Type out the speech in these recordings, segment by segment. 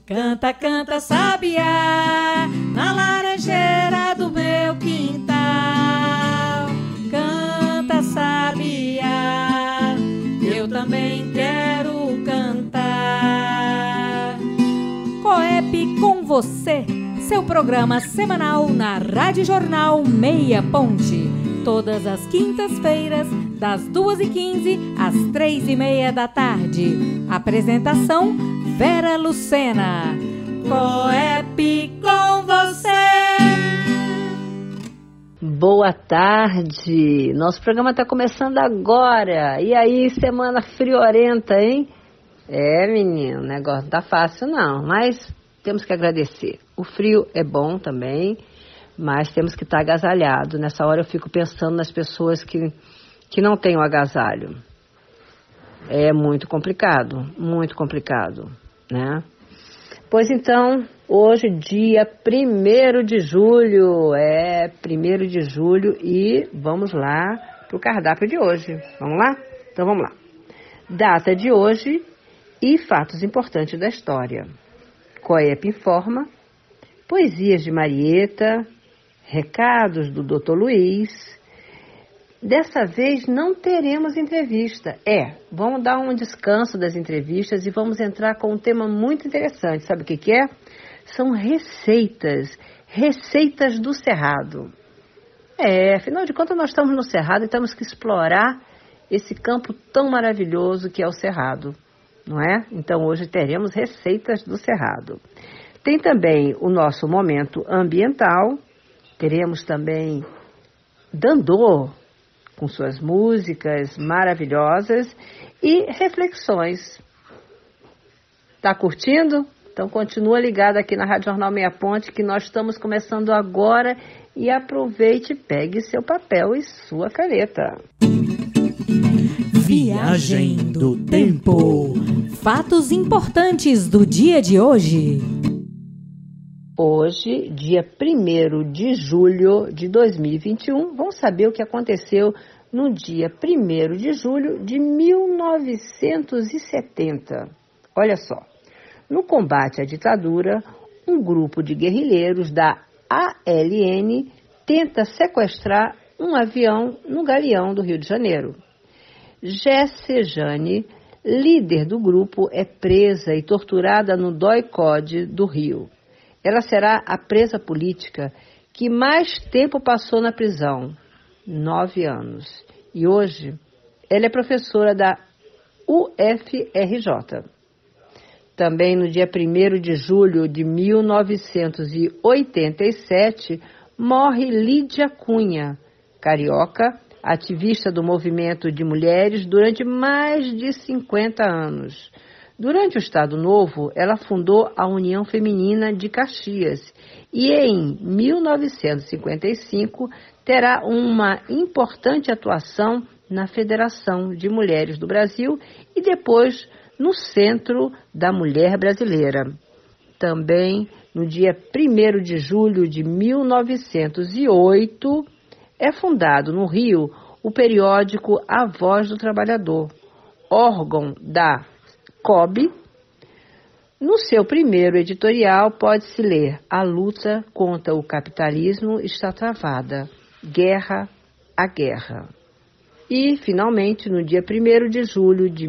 Canta, canta, sabiá, na laranjeira do meu quintal. Canta, sabiá, eu também quero cantar. Coep com você, seu programa semanal na Rádio Jornal Meia Ponte. Todas as quintas-feiras, das 2h15 às 3h30 da tarde. Apresentação, Vera Lucena. Coep com você. Boa tarde. Nosso programa está começando agora. E aí, semana friorenta, hein? Menino, o negócio não tá fácil não, mas temos que agradecer. O frio é bom também, mas temos que estar agasalhado. Nessa hora eu fico pensando nas pessoas que não têm o agasalho. É muito complicado, né? Pois então, hoje, dia 1º de julho, 1º de julho, e vamos lá para o cardápio de hoje. Vamos lá? Então vamos lá. Data de hoje e fatos importantes da história. Coep informa, poesias de Marieta, recados do Dr. Luiz. Dessa vez não teremos entrevista. Vamos dar um descanso das entrevistas e vamos entrar com um tema muito interessante. Sabe o que é? São receitas do Cerrado. Afinal de contas nós estamos no Cerrado e temos que explorar esse campo tão maravilhoso que é o Cerrado, não é? Então hoje teremos receitas do Cerrado. Tem também o nosso momento ambiental, teremos também Dandô, com suas músicas maravilhosas e reflexões. Tá curtindo? Então continua ligado aqui na Rádio Jornal Meia Ponte, que nós estamos começando agora, e aproveite, pegue seu papel e sua caneta. Viagem do Tempo. Fatos importantes do dia de hoje. Hoje, dia 1º de julho de 2021, vamos saber o que aconteceu no dia 1º de julho de 1970. Olha só, no combate à ditadura, um grupo de guerrilheiros da ALN tenta sequestrar um avião no Galeão do Rio de Janeiro. Jesse Jane, líder do grupo, é presa e torturada no DOI-CODE do Rio. Ela será a presa política que mais tempo passou na prisão, 9 anos. E hoje, ela é professora da UFRJ. Também no dia 1º de julho de 1987, morre Lídia Cunha, carioca, ativista do movimento de mulheres durante mais de 50 anos. Durante o Estado Novo, ela fundou a União Feminina de Caxias e, em 1955, terá uma importante atuação na Federação de Mulheres do Brasil e depois no Centro da Mulher Brasileira. Também, no dia 1º de julho de 1908, é fundado no Rio o periódico A Voz do Trabalhador, órgão da COB. No seu primeiro editorial pode-se ler: a luta contra o capitalismo está travada, guerra a guerra. E, finalmente, no dia 1º de julho de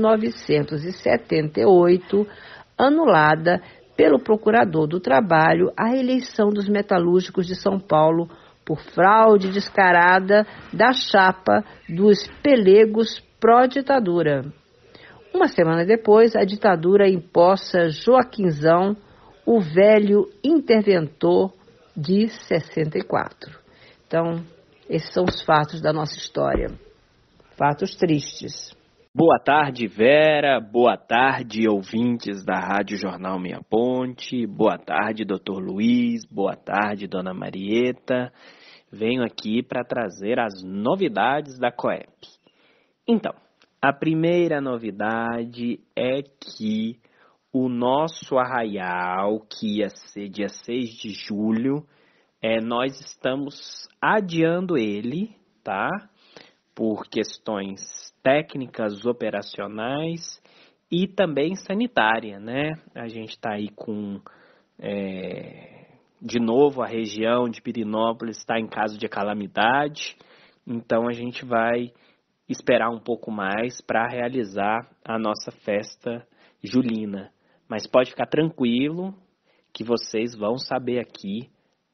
1978, anulada pelo Procurador do Trabalho a eleição dos metalúrgicos de São Paulo por fraude descarada da chapa dos pelegos pró-ditadura. Uma semana depois, a ditadura imposta Joaquinzão, o velho interventor de 64. Então, esses são os fatos da nossa história. Fatos tristes. Boa tarde, Vera. Boa tarde, ouvintes da Rádio Jornal Meia Ponte. Boa tarde, Dr. Luiz. Boa tarde, Dona Marieta. Venho aqui para trazer as novidades da Coep. Então, a primeira novidade é que o nosso arraial, que ia ser dia 6 de julho, nós estamos adiando ele, tá? Por questões técnicas operacionais e também sanitária, né? A gente está aí com, de novo, a região de Pirenópolis está em caso de calamidade, então a gente vai esperar um pouco mais para realizar a nossa festa julina. Mas pode ficar tranquilo que vocês vão saber aqui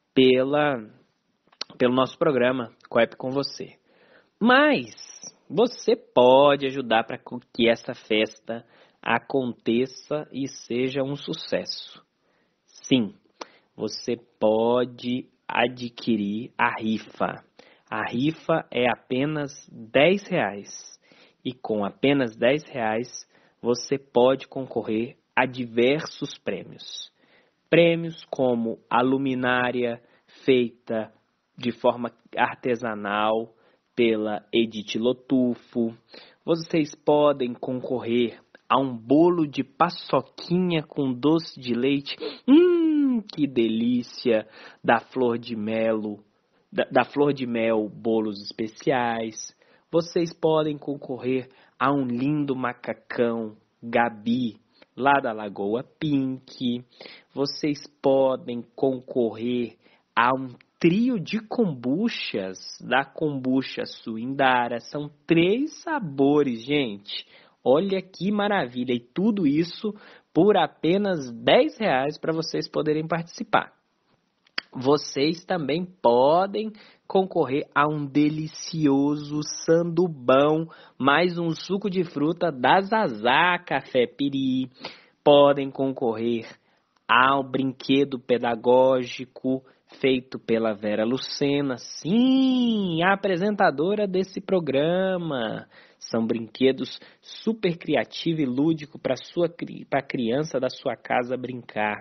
pelo nosso programa Coep com você. Mas você pode ajudar para que essa festa aconteça e seja um sucesso. Sim, você pode adquirir a rifa. A rifa é apenas R$10 e com apenas R$10 você pode concorrer a diversos prêmios. Prêmios como a luminária feita de forma artesanal pela Edith Lotufo. Vocês podem concorrer a um bolo de paçoquinha com doce de leite. Que delícia! Da Flor de Mel, bolos especiais. Vocês podem concorrer a um lindo macacão Gabi, lá da Lagoa Pink. Vocês podem concorrer a um trio de kombuchas da Kombucha Suindara. São 3 sabores, gente. Olha que maravilha. E tudo isso por apenas R$10 para vocês poderem participar. Vocês também podem concorrer a um delicioso sandubão, mais um suco de fruta da Zazá Café Piri. Podem concorrer ao brinquedo pedagógico feito pela Vera Lucena, sim, a apresentadora desse programa. São brinquedos super criativos e lúdicos para a criança da sua casa brincar.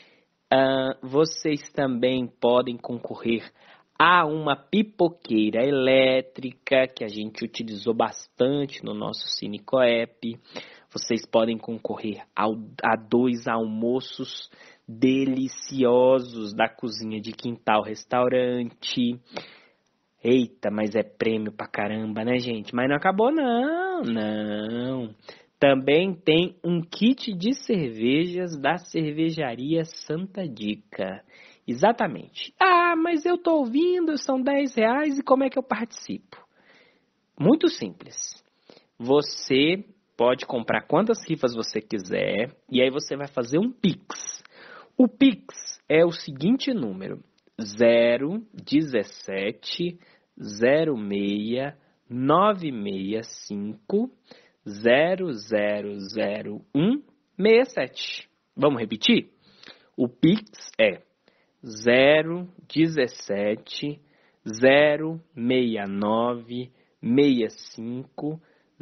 Vocês também podem concorrer a uma pipoqueira elétrica que a gente utilizou bastante no nosso Cine Coep. Vocês podem concorrer a 2 almoços deliciosos da Cozinha de Quintal Restaurante. Eita, mas é prêmio pra caramba, né, gente? Mas não acabou, não. Também tem um kit de cervejas da cervejaria Santa Dica. Exatamente. Mas eu tô ouvindo, são R$10 e como é que eu participo? Muito simples. Você pode comprar quantas rifas você quiser e aí você vai fazer um Pix. O Pix é o seguinte número: 017 06 965 0001 67. Vamos repetir? O Pix é 017 069 65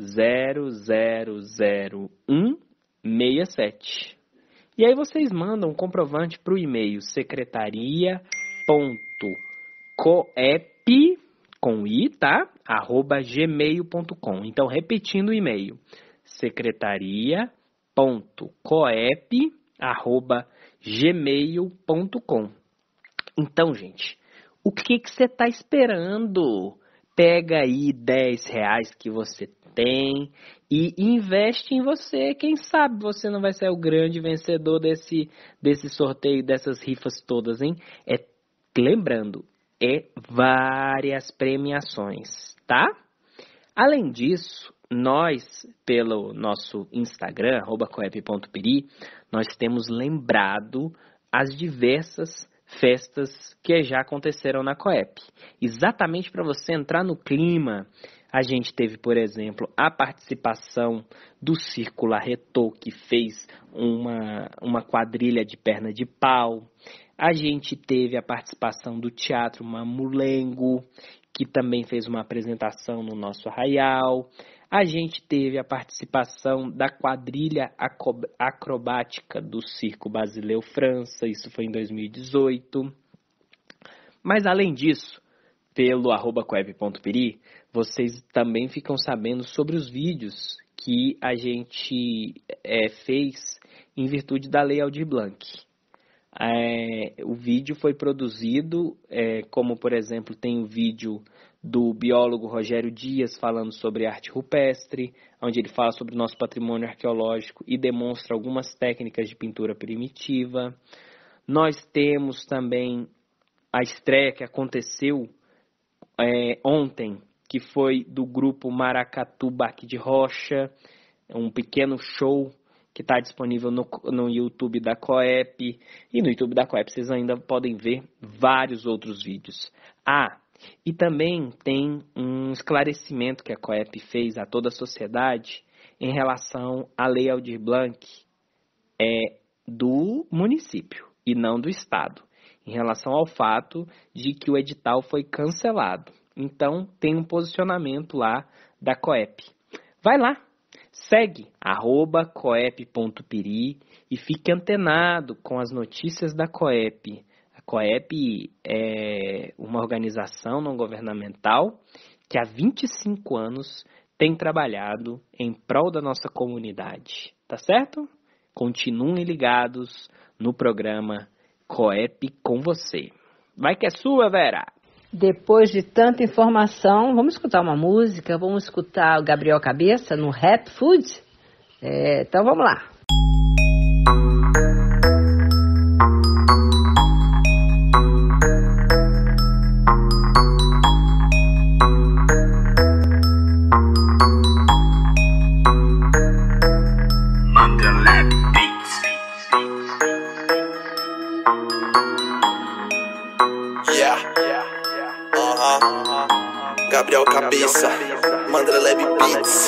0001 67. E aí vocês mandam um comprovante para o e-mail secretaria.coep, com i, tá? @gmail.com. Então, repetindo o e-mail, secretaria.coep@gmail.com. Então, gente, o que você está esperando? Pega aí R$10 que você tem e investe em você. Quem sabe você não vai ser o grande vencedor desse sorteio, dessas rifas todas, hein? Lembrando, várias premiações, tá? Além disso, nós, pelo nosso Instagram, @coep.peri, nós temos lembrado as diversas festas que já aconteceram na Coep. Exatamente para você entrar no clima. A gente teve, por exemplo, a participação do Círculo Arretô, que fez uma quadrilha de perna de pau. A gente teve a participação do Teatro Mamulengo, que também fez uma apresentação no nosso arraial. A gente teve a participação da quadrilha acrobática do Circo Basileu França, isso foi em 2018. Mas além disso, pelo @coep.peri, vocês também ficam sabendo sobre os vídeos que a gente fez em virtude da Lei Aldir Blanc. O vídeo foi produzido, como por exemplo tem o vídeo do biólogo Rogério Dias falando sobre arte rupestre, onde ele fala sobre o nosso patrimônio arqueológico e demonstra algumas técnicas de pintura primitiva. Nós temos também a estreia que aconteceu ontem, que foi do grupo Maracatu Baque de Rocha, um pequeno show que está disponível no YouTube da COEP, e no YouTube da COEP vocês ainda podem ver vários outros vídeos. E também tem um esclarecimento que a COEP fez a toda a sociedade em relação à Lei Aldir Blanc do município e não do estado, em relação ao fato de que o edital foi cancelado. Então tem um posicionamento lá da COEP. Vai lá, segue @coep.piri e fique antenado com as notícias da COEP. A COEP é uma organização não governamental que há 25 anos tem trabalhado em prol da nossa comunidade, tá certo? Continuem ligados no programa COEP com você. Vai que é sua, Vera! Depois de tanta informação, vamos escutar uma música, vamos escutar o Gabriel Cabeça no Rap Food? Então vamos lá. Gabriel Cabeça, Mandralab Beats,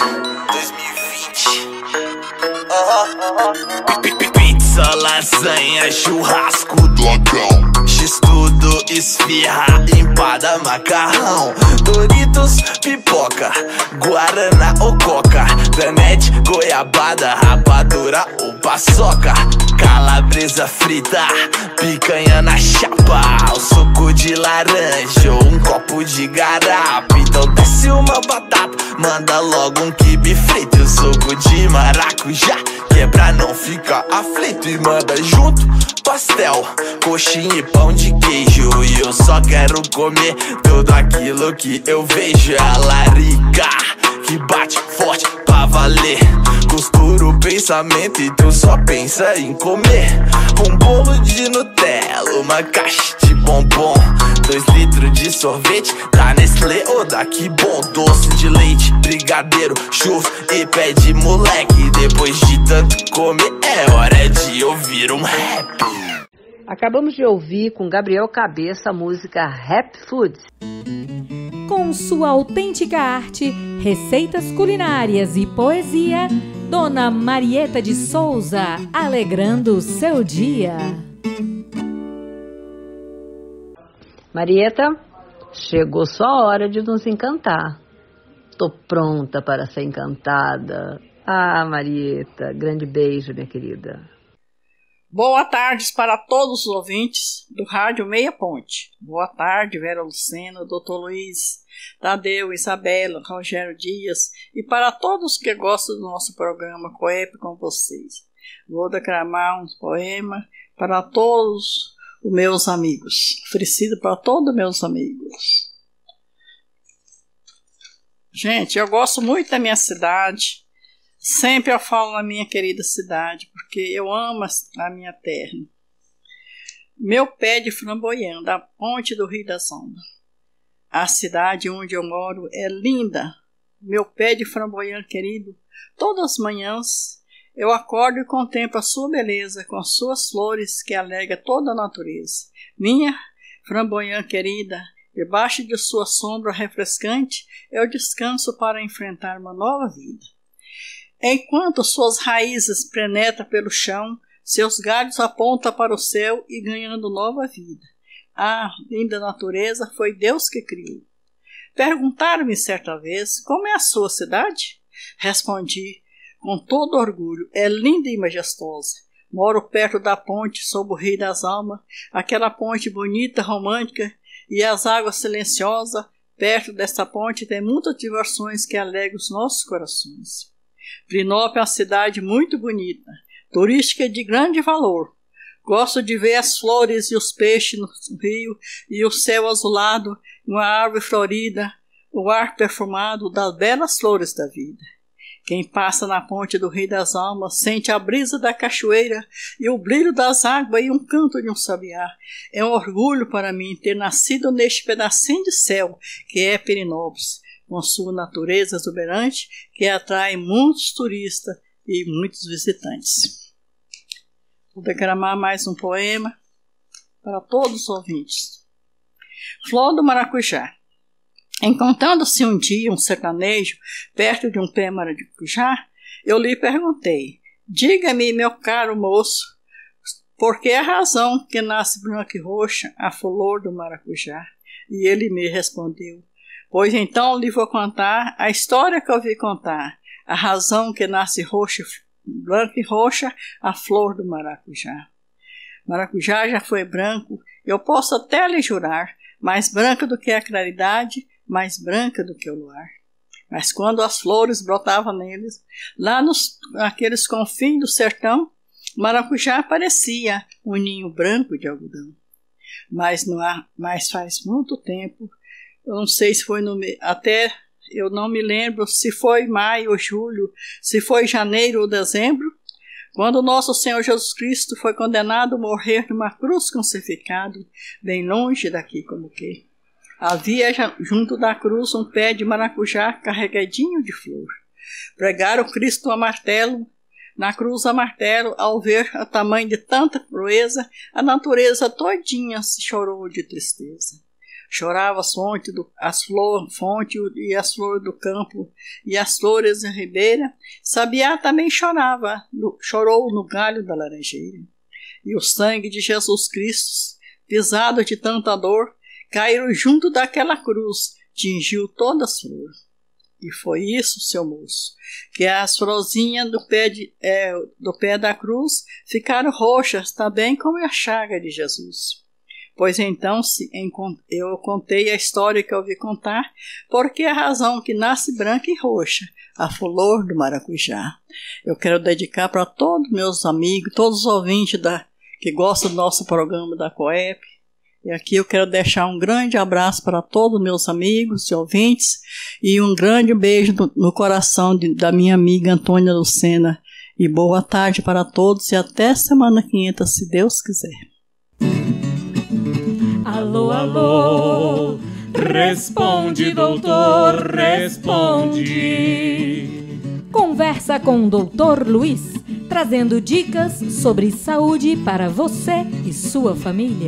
2020. Pizza, lasanha, churrasco, dogão, x-tudo, esfirra, empada, macarrão, Doritos, pipoca, guaraná ou coca, danete, goiabada, rapadura ou paçoca, calabresa frita, picanha na chapa, o suco de laranja ou um copo de garapa. Então desce uma batata, manda logo um quibe frito e o suco de maracujá, que é pra não ficar aflito. E manda junto pastel, coxinha e pão de queijo. E eu só quero comer tudo aquilo que eu vejo. A larica que bate forte pra valer, costura o pensamento e tu só pensa em comer. Um bolo de Nutella, uma caixa de bombom, 2 litros de sorvete da Nestlé ou da Que Bom, doce de leite, brigadeiro, chuva e pé de moleque. Depois de tanto comer é hora de ouvir um rap. Acabamos de ouvir com Gabriel Cabeça a música Rap Food. Com sua autêntica arte, receitas culinárias e poesia, Dona Marieta de Souza, alegrando o seu dia. Marieta, chegou sua hora de nos encantar. Tô pronta para ser encantada. Marieta, grande beijo, minha querida. Boa tarde para todos os ouvintes do Rádio Meia Ponte. Boa tarde, Vera Lucena, Dr. Luiz, Tadeu, Isabela, Rogério Dias e para todos que gostam do nosso programa COEP com vocês. Vou declamar um poema para todos os meus amigos, oferecido para todos os meus amigos. Gente, eu gosto muito da minha cidade. Sempre eu falo na minha querida cidade, porque eu amo a minha terra. Meu pé de framboião, da ponte do Rio das Ondas. A cidade onde eu moro é linda. Meu pé de framboião querido, todas as manhãs eu acordo e contemplo a sua beleza com as suas flores que alegra toda a natureza. Minha framboião querida, debaixo de sua sombra refrescante, eu descanso para enfrentar uma nova vida. Enquanto suas raízes penetram pelo chão, seus galhos apontam para o céu e ganhando nova vida. Linda natureza, foi Deus que criou. Perguntaram-me certa vez, como é a sua cidade? Respondi, com todo orgulho, é linda e majestosa. Moro perto da ponte sob o Rio das Almas, aquela ponte bonita, romântica, e as águas silenciosas. Perto desta ponte tem muitas diversões que alegram os nossos corações. Prinópolis é uma cidade muito bonita, turística de grande valor. Gosto de ver as flores e os peixes no rio e o céu azulado, uma árvore florida, o ar perfumado das belas flores da vida. Quem passa na ponte do Rio das Almas sente a brisa da cachoeira e o brilho das águas e um canto de um sabiá. É um orgulho para mim ter nascido neste pedacinho de céu que é Perinópolis, com sua natureza exuberante que atrai muitos turistas e muitos visitantes. Vou declamar mais um poema para todos os ouvintes. Flor do Maracujá. Encontrando-se um dia um sertanejo perto de um pé de maracujá, eu lhe perguntei: diga-me, meu caro moço, por que a razão que nasce branca e roxa a flor do maracujá? E ele me respondeu: pois então lhe vou contar a história que eu ouvi contar, a razão que nasce roxa, branca e roxa a flor do maracujá. Maracujá já foi branco, eu posso até lhe jurar, mais branca do que a claridade, mais branca do que o luar. Mas quando as flores brotavam neles, lá naqueles confins do sertão, maracujá parecia um ninho branco de algodão. Mas faz muito tempo, eu não sei se foi até eu não me lembro se foi maio ou julho, se foi janeiro ou dezembro, quando o nosso Senhor Jesus Cristo foi condenado a morrer numa cruz crucificado, bem longe daqui como que. Havia junto da cruz um pé de maracujá carregadinho de flor. Pregaram Cristo a martelo, na cruz a martelo, ao ver o tamanho de tanta crueza, a natureza todinha se chorou de tristeza. Chorava as flores e as flores do campo e as flores da ribeira. Sabiá também chorou no galho da laranjeira. E o sangue de Jesus Cristo, pisado de tanta dor, caíram junto daquela cruz, tingiu todas as flores. E foi isso, seu moço, que as florzinhas do pé da cruz ficaram roxas, também como a chaga de Jesus. Pois então eu contei a história que eu ouvi contar, porque é a razão que nasce branca e roxa, a flor do maracujá. Eu quero dedicar para todos meus amigos, todos os ouvintes que gostam do nosso programa da COEP. E aqui eu quero deixar um grande abraço para todos os meus amigos e ouvintes e um grande beijo no coração da minha amiga Antônia Lucena. E boa tarde para todos e até semana 500, se Deus quiser. Alô, alô, responde, doutor, responde. Conversa com o Dr. Luiz, trazendo dicas sobre saúde para você e sua família.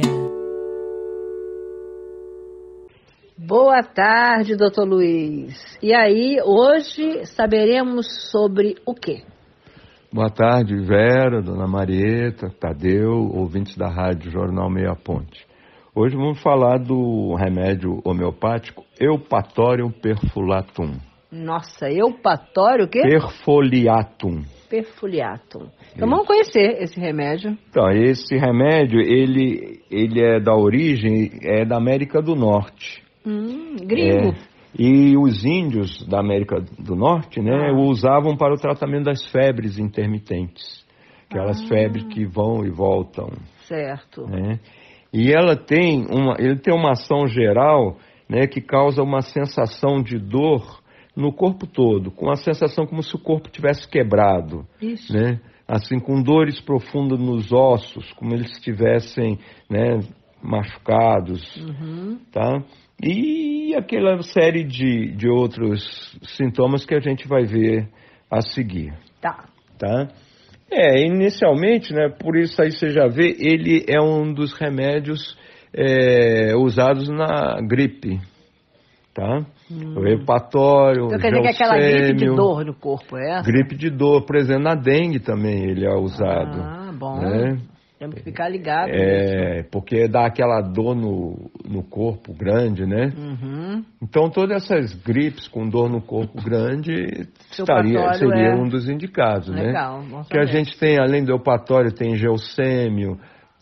Boa tarde, doutor Luiz. E aí, hoje saberemos sobre o quê? Boa tarde, Vera, Dona Marieta, Tadeu, ouvintes da Rádio Jornal Meia Ponte. Hoje vamos falar do remédio homeopático Eupatorium perfoliatum. Nossa, Eupatorium o quê? Perfoliatum. Perfoliatum. Então vamos conhecer esse remédio. Então, esse remédio, ele é da origem, da América do Norte. Gringo. E os índios da América do Norte, né, o usavam para o tratamento das febres intermitentes. Aquelas febres que vão e voltam. Certo. Né? E ele tem uma ação geral, né, que causa uma sensação de dor no corpo todo, com a sensação como se o corpo tivesse quebrado. Isso. Né? Assim, com dores profundas nos ossos, como eles estivessem, né, machucados. Tá? E aquela série de outros sintomas que a gente vai ver a seguir. Tá. Inicialmente, né, por isso aí você já vê, ele é um dos remédios usados na gripe. Tá? O Eupatório, então quer dizer que aquela gripe de dor no corpo é essa? Gripe de dor, por exemplo, na dengue também ele é usado. Bom. Né? Temos que ficar ligado nisso. Porque dá aquela dor no corpo grande, né? Então todas essas gripes com dor no corpo grande seria um dos indicados. Legal, né? Bom saber. Que a gente tem, além do Eupatório, tem geossêmio,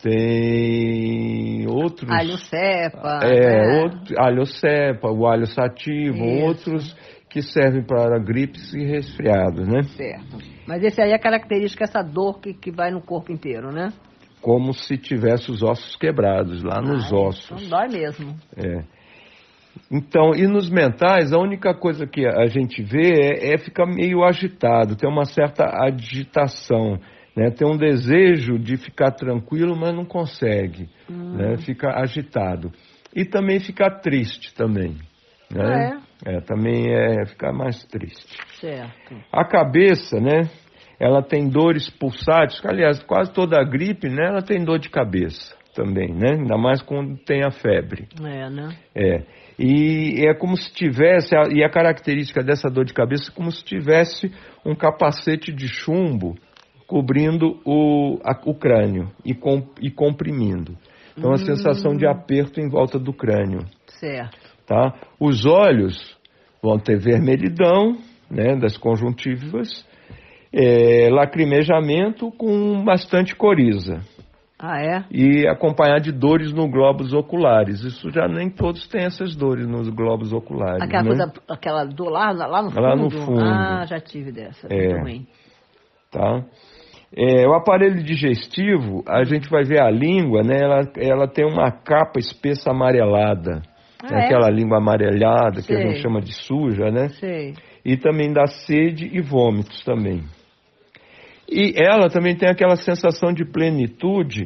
tem outros... Alho-cepa. Alho-cepa, o alho sativo, outros que servem para gripes e resfriados, né? Certo. Mas esse aí é a característica, essa dor que vai no corpo inteiro, né? Como se tivesse os ossos quebrados, lá nos ossos. Então dói mesmo. Então, e nos mentais, a única coisa que a gente vê é ficar meio agitado, tem uma certa agitação, né? Tem um desejo de ficar tranquilo, mas não consegue, né? Fica agitado. E também ficar triste também, né? Também ficar mais triste. Certo. A cabeça, né? Ela tem dores pulsáteis, aliás, quase toda a gripe, né? Ela tem dor de cabeça também, né? Ainda mais quando tem a febre. Né? E é como se tivesse, e a característica dessa dor de cabeça é como se tivesse um capacete de chumbo cobrindo o crânio e comprimindo. Então, a sensação de aperto em volta do crânio. Certo. Tá? Os olhos vão ter vermelhidão, né, das conjuntivas, lacrimejamento com bastante coriza. E acompanhar de dores no globos oculares. Isso já nem todos têm essas dores nos globos oculares. Aquela né? coisa, aquela dor lá no fundo? Lá no fundo. Já tive dessa. Muito ruim. Tá? O aparelho digestivo, a gente vai ver a língua, né? Ela tem uma capa espessa amarelada. Aquela língua amarelada que a gente chama de suja, né? Sei. E também dá sede e vômitos também. E ela também tem aquela sensação de plenitude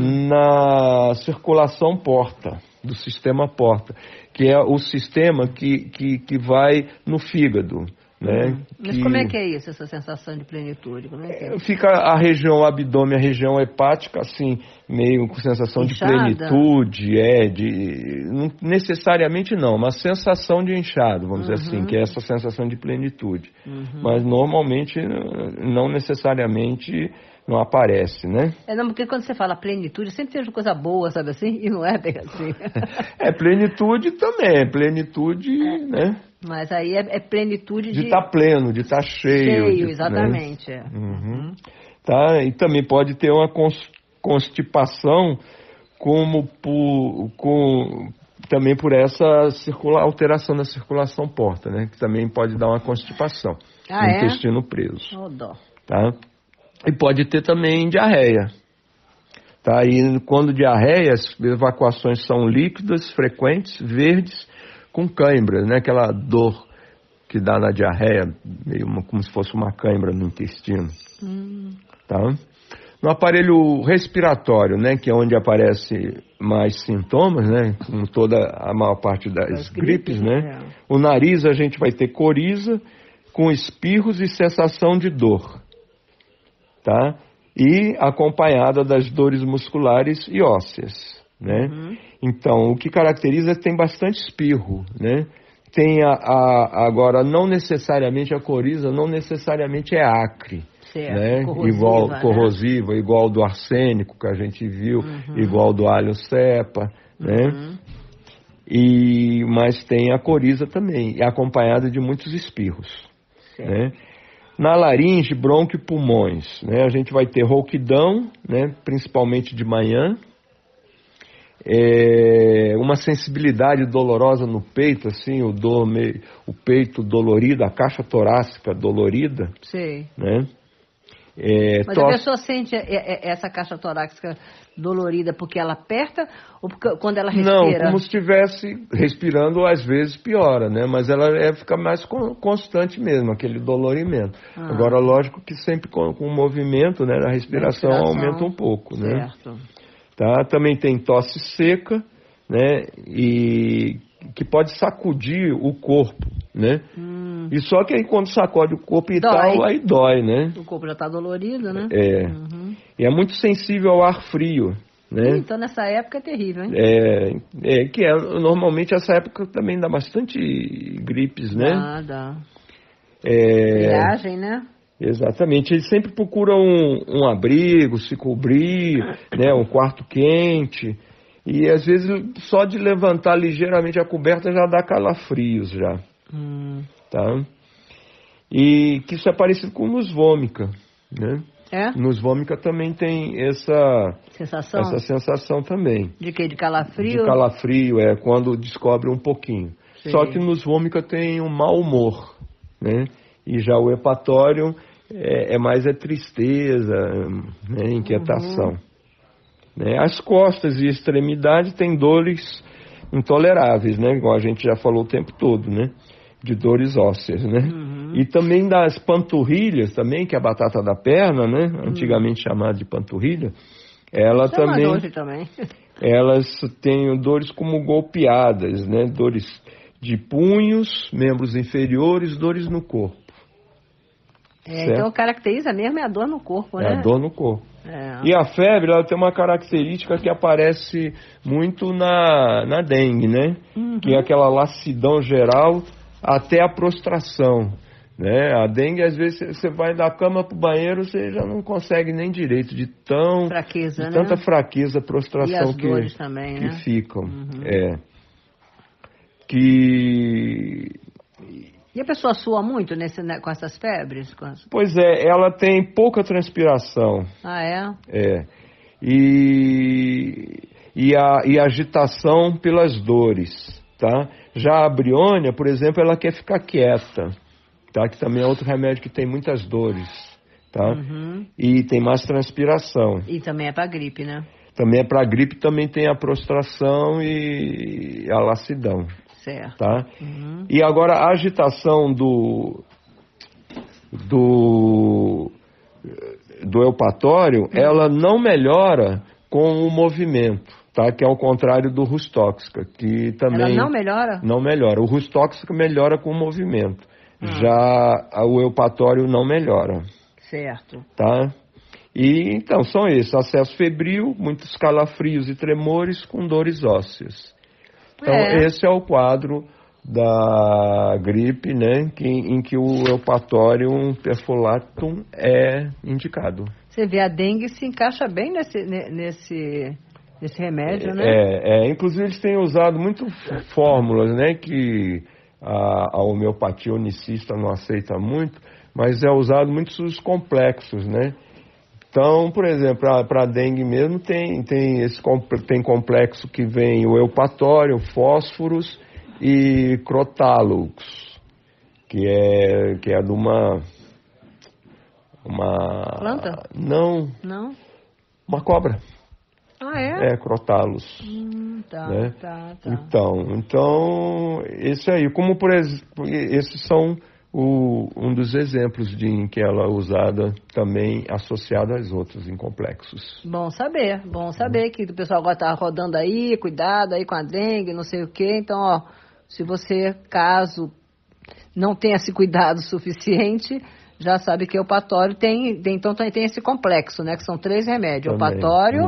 na circulação porta, do sistema porta, que é o sistema que vai no fígado. Né? Mas como é que é isso, essa sensação de plenitude? Como é que é? Fica a região abdômen, a região hepática, assim, meio com sensação inchada? De plenitude, não, necessariamente não, uma sensação de inchado, vamos dizer assim, que é essa sensação de plenitude. Mas normalmente, não necessariamente, não aparece, né? Não, porque quando você fala plenitude, sempre tem coisa boa, sabe assim? E não é bem assim. Plenitude também, plenitude, né? Mas aí é plenitude de estar pleno, de estar cheio. Exatamente. Né? Tá? E também pode ter uma constipação também por essa alteração da circulação porta, né? Que também pode dar uma constipação. No intestino preso. Tá? E pode ter também diarreia. Tá? E quando diarreia, as evacuações são líquidas, frequentes, verdes, com cãibra, né? Aquela dor que dá na diarreia, meio como se fosse uma cãibra no intestino. Tá? No aparelho respiratório, né? Que é onde aparece mais sintomas, né? Como a maior parte das gripes, né? O nariz a gente vai ter coriza, com espirros e sensação de dor. Tá? E acompanhada das dores musculares e ósseas. Né? Então, o que caracteriza é que tem bastante espirro, né? Tem agora, não necessariamente a coriza, não necessariamente é acre, né? Corrosiva, igual do arsênico que a gente viu, igual do alho cepa, né? Mas tem a coriza também, acompanhada de muitos espirros, né? Na laringe, bronquio e pulmões, né? A gente vai ter rouquidão, né? Principalmente de manhã, uma sensibilidade dolorosa no peito, assim, o peito dolorido, a caixa torácica dolorida. Né? Mas a pessoa sente essa caixa torácica dolorida porque ela aperta ou porque quando ela respira? Não, como se estivesse respirando, às vezes piora, né? Mas ela fica mais constante mesmo, aquele dolorimento. Agora, lógico que sempre com o movimento, né, da respiração aumenta um pouco, né? Tá? Também tem tosse seca, né? E que pode sacudir o corpo, né? E só que aí quando sacode o corpo e tal, aí dói, né? O corpo já está dolorido, né? E é muito sensível ao ar frio, né? Então nessa época é terrível, hein? Normalmente essa época também dá bastante gripes, né? Dá. Viagem, né? Exatamente, eles sempre procuram um abrigo, se cobrir, né, um quarto quente, e às vezes só de levantar ligeiramente a coberta já dá calafrios já, tá? E que isso é parecido com nos vômica, né? Nos vômica também tem essa sensação também. De quê? De calafrio? De calafrio, quando descobre um pouquinho. Só que nos vômica tem um mau humor, né? E já o hepatório é mais tristeza, né, inquietação. Né? As costas e extremidades têm dores intoleráveis, né? Igual a gente já falou o tempo todo, né? De dores ósseas, né? E também das panturrilhas também, que é a batata da perna, né? Antigamente chamada de panturrilha. Ela também, hoje também. Elas têm dores como golpeadas, né? Dores de punhos, membros inferiores, dores no corpo. Então caracteriza mesmo é a dor no corpo, né? É a dor no corpo. E a febre, ela tem uma característica que aparece muito na dengue, né? Que é aquela lassidão geral até a prostração, né? A dengue, às vezes, você vai da cama pro banheiro, você já não consegue nem direito de fraqueza, de tanta fraqueza, prostração e as dores também, que né? ficam. E a pessoa sua muito com essas febres? Pois é, ela tem pouca transpiração. Ah, é? E a agitação pelas dores, tá? Já a briônia, por exemplo, ela quer ficar quieta, tá? Que também é outro remédio que tem muitas dores, tá? E tem mais transpiração. E também é para gripe, né? Também é para gripe, também tem a prostração e a lassidão. Certo. Tá? E agora a agitação do eupatório, ela não melhora com o movimento, tá? Que é ao contrário do Rus-tóxica, que também... Ela não melhora? Não melhora. O Rus-tóxica melhora com o movimento. Já o eupatório não melhora. Certo. Tá? E então são esses: acesso febril, muitos calafrios e tremores com dores ósseas. Então, esse é o quadro da gripe, né, em que o Eupatorium perfolatum é indicado. Você vê, a dengue se encaixa bem nesse remédio, né? Inclusive eles têm usado muito fórmulas, né, que a homeopatia unicista não aceita muito, mas é usado muitos complexos, né? Então, por exemplo, para a dengue mesmo tem complexo que vem o eupatório, fósforos e crotálux, que é de uma planta? Não. Uma cobra. Ah, é? Crotálux. Né? Tá. Então, esse aí, como por exemplo, esses são um dos exemplos em que ela é usada também associada aos outros em complexos. Bom saber que o pessoal agora está rodando aí, cuidado aí com a dengue, não sei o quê. Então, ó, se você, caso não tenha esse cuidado suficiente, já sabe que o eupatório tem esse complexo, né? Que são 3 remédios, eupatório,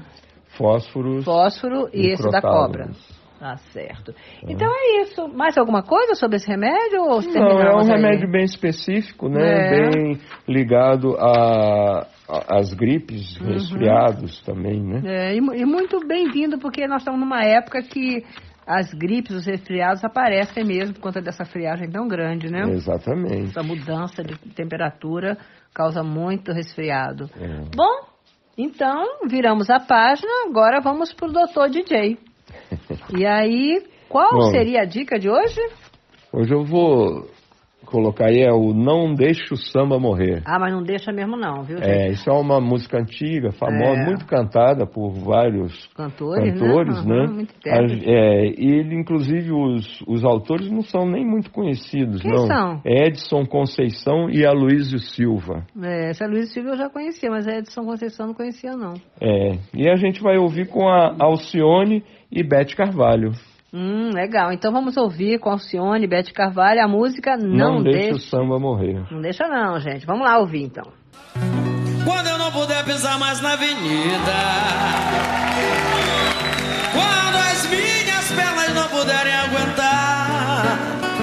fósforo e esse da cobra. Tá certo. Então é isso. Mais alguma coisa sobre esse remédio? Ou não, é um remédio bem específico, né? Bem ligado às gripes, resfriados também, né? E muito bem-vindo, porque nós estamos numa época que as gripes, os resfriados aparecem mesmo por conta dessa friagem tão grande, né? Exatamente. Essa mudança de temperatura causa muito resfriado. Bom, então viramos a página, agora vamos para o Dr. DJ. E aí, qual seria a dica de hoje? Hoje eu vou colocar aí o Não Deixe o Samba Morrer. Ah, mas não deixa mesmo não, viu, gente? Isso é uma música antiga, famosa, muito cantada por vários cantores, né? Muito e inclusive os autores não são nem muito conhecidos, Quem não. São? Edson Conceição e Aloysio Silva. Essa Aloysio Silva eu já conhecia, mas a Edson Conceição não conhecia, não. E a gente vai ouvir com a Alcione e Beth Carvalho. Legal. Então vamos ouvir com Alcione e Beth Carvalho a música Não Deixe o Samba Morrer. Não deixa não, gente. Vamos lá ouvir então. Quando eu não puder pisar mais na avenida, quando as minhas pernas não puderem aguentar,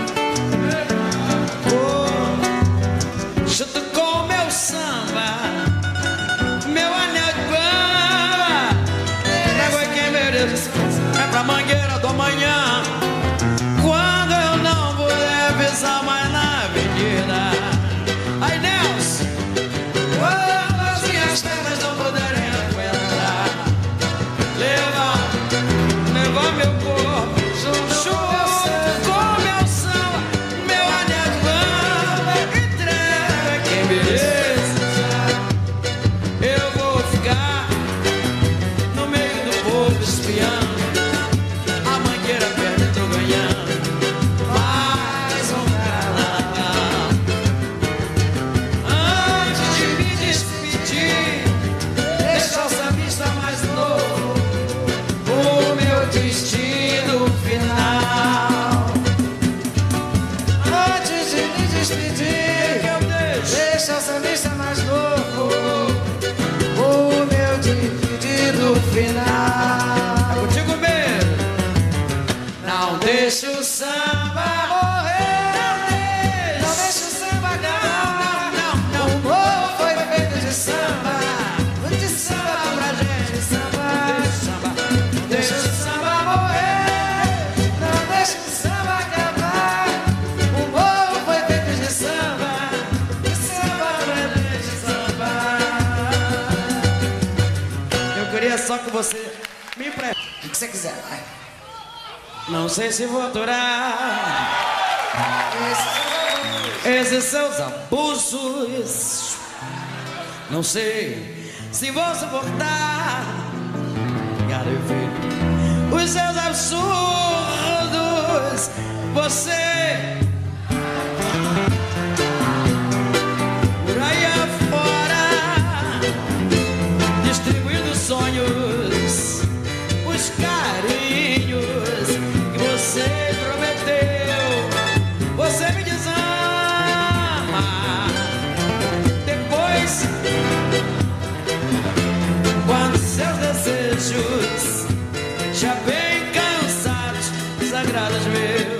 chuto com o meu samba, meu anel de bamba, água quem merece é pra mangueira do amanhã. Quando eu não puder pisar mais na avenida, aí Nelson, quando as minhas pernas não puderem aguentar, leva meu corpo junto com meu samba, meu anel de bamba, entrega quem merece. Eu vou ficar no meio do povo espiando a mangueira é só que você me empresta. O que você quiser, vai. Não sei se vou aturar esses seus abusos. Não sei se vou suportar, quero ver os seus absurdos. Você por aí afora distribuindo sonhos, os carinhos que você prometeu. Você me desama depois, quando seus desejos já bem cansados, sagrados meus.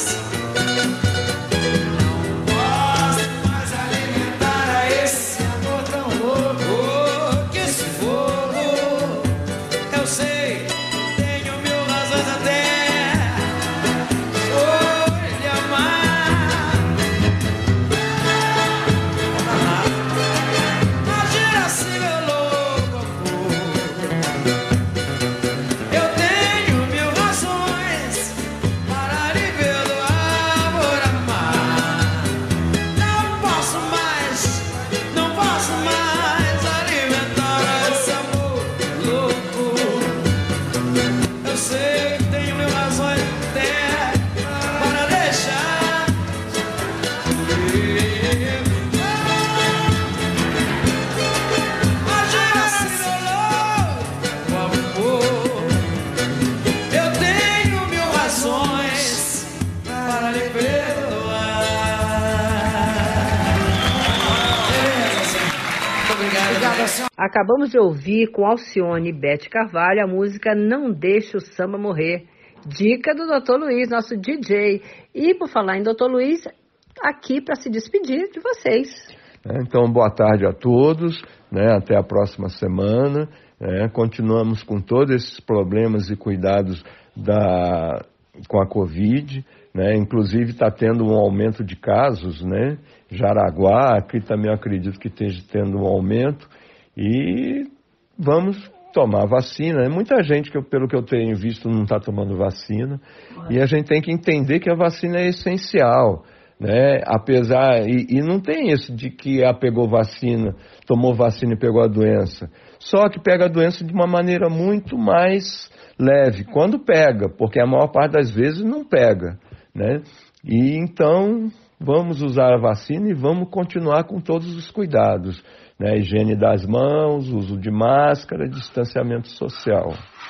Não posso mais alimentar a esse amor tão louco. Oh, que esse fogo, eu sei, tenho mil razões até lhe amar. Agir assim, meu louco amor. Eu tenho mil razões para lhe perdoar por amar. Não posso mais alimentar esse amor louco. Eu sei que tenho mil razões até para deixar. Agir assim, meu louco amor. Eu tenho mil razões para lhe perdoar. Muito obrigado, senhor. Acabamos de ouvir com Alcione e Bete Carvalho a música Não Deixe o Samba Morrer. Dica do Dr. Luiz, nosso DJ. E por falar em Dr. Luiz, aqui para se despedir de vocês. Então, boa tarde a todos, né? Até a próxima semana. Continuamos com todos esses problemas e cuidados com a Covid, né? Inclusive está tendo um aumento de casos, né? Jaraguá, aqui também eu acredito que esteja tendo um aumento, e vamos tomar vacina. Muita gente, pelo que eu tenho visto, não está tomando vacina, e a gente tem que entender que a vacina é essencial, né? E não tem isso de que pegou vacina, tomou vacina e pegou a doença. Só que pega a doença de uma maneira muito mais leve, quando pega, porque a maior parte das vezes não pega, né? E então vamos usar a vacina e vamos continuar com todos os cuidados, né? Higiene das mãos, uso de máscara, distanciamento social.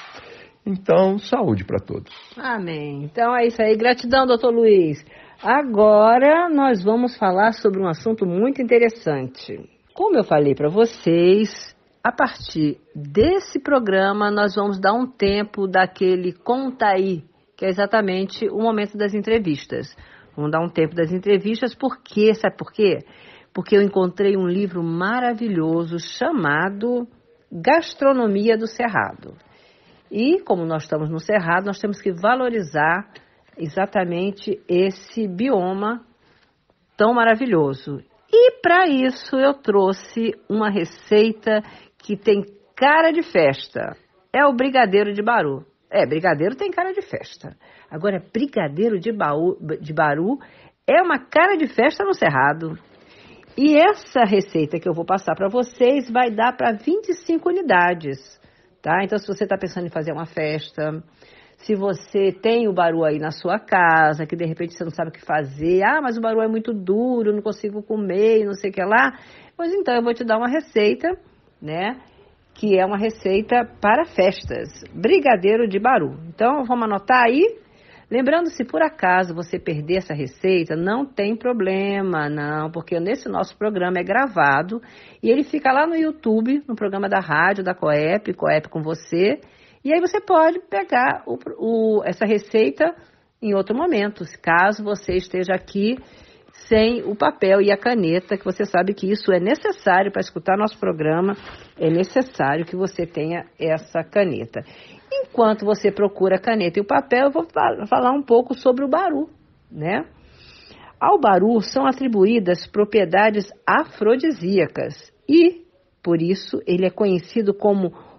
Então, saúde para todos. Amém. Então é isso aí. Gratidão, doutor Luiz. Agora nós vamos falar sobre um assunto muito interessante. Como eu falei para vocês, a partir desse programa nós vamos dar um tempo daquele Conta Aí, que é exatamente o momento das entrevistas. Vamos dar um tempo das entrevistas, porque, sabe por quê? Porque eu encontrei um livro maravilhoso chamado Gastronomia do Cerrado. E, como nós estamos no Cerrado, nós temos que valorizar exatamente esse bioma tão maravilhoso. E, para isso, eu trouxe uma receita que tem cara de festa. É o brigadeiro de Baru. Brigadeiro tem cara de festa. Agora, brigadeiro de Baru é uma cara de festa no Cerrado. E essa receita que eu vou passar para vocês vai dar para 25 unidades, tá? Então, se você está pensando em fazer uma festa, se você tem o Baru aí na sua casa, que de repente você não sabe o que fazer, mas o Baru é muito duro, não consigo comer, não sei o que lá, pois então eu vou te dar uma receita, né? Que é uma receita para festas, brigadeiro de Baru. Então, vamos anotar aí? Lembrando, se por acaso você perder essa receita, não tem problema, não, porque nesse nosso programa é gravado e ele fica lá no YouTube, no programa da rádio, da Coep com você, e aí você pode pegar essa receita em outro momento, caso você esteja aqui sem o papel e a caneta, que você sabe que isso é necessário para escutar nosso programa, é necessário que você tenha essa caneta. Enquanto você procura a caneta e o papel, eu vou falar um pouco sobre o Baru, né? Ao Baru são atribuídas propriedades afrodisíacas e, por isso, ele é conhecido como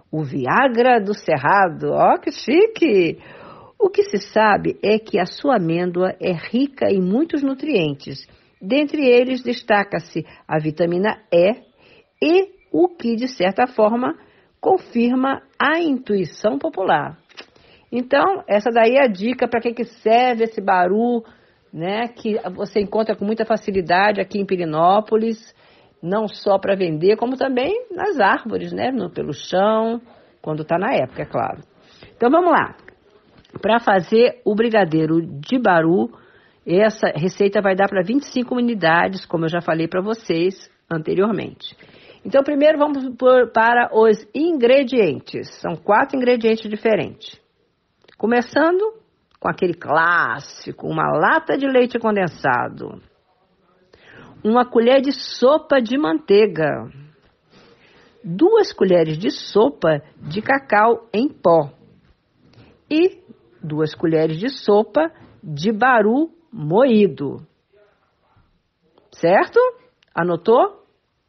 o Viagra do Cerrado. Ó, que chique! O que se sabe é que a sua amêndoa é rica em muitos nutrientes. Dentre eles, destaca-se a vitamina E e o que, de certa forma, confirma a intuição popular. Então, essa daí é a dica para que serve esse baru, né, que você encontra com muita facilidade aqui em Pirenópolis, não só para vender, como também nas árvores, né, pelo chão, quando está na época, é claro. Então, vamos lá. Para fazer o brigadeiro de baru, essa receita vai dar para 25 unidades, como eu já falei para vocês anteriormente. Então, primeiro vamos para os ingredientes. São 4 ingredientes diferentes. Começando com aquele clássico, uma lata de leite condensado, uma colher de sopa de manteiga, 2 colheres de sopa de cacau em pó e 2 colheres de sopa de baru moído. Certo? Anotou?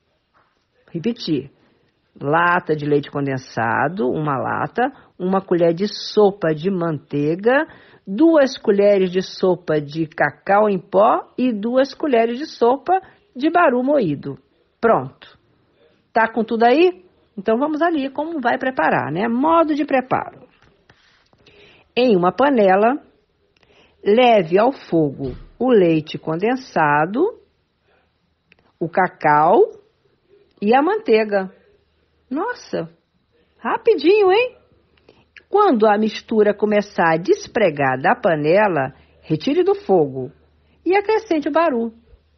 Repetir. Lata de leite condensado, uma lata, 1 colher de sopa de manteiga, 2 colheres de sopa de cacau em pó e 2 colheres de sopa de baru moído. Pronto. Tá com tudo aí? Então vamos ali como vai preparar, né? Modo de preparo. Em uma panela, leve ao fogo o leite condensado, o cacau e a manteiga. Nossa, rapidinho, hein? Quando a mistura começar a despregar da panela, retire do fogo e acrescente o baru.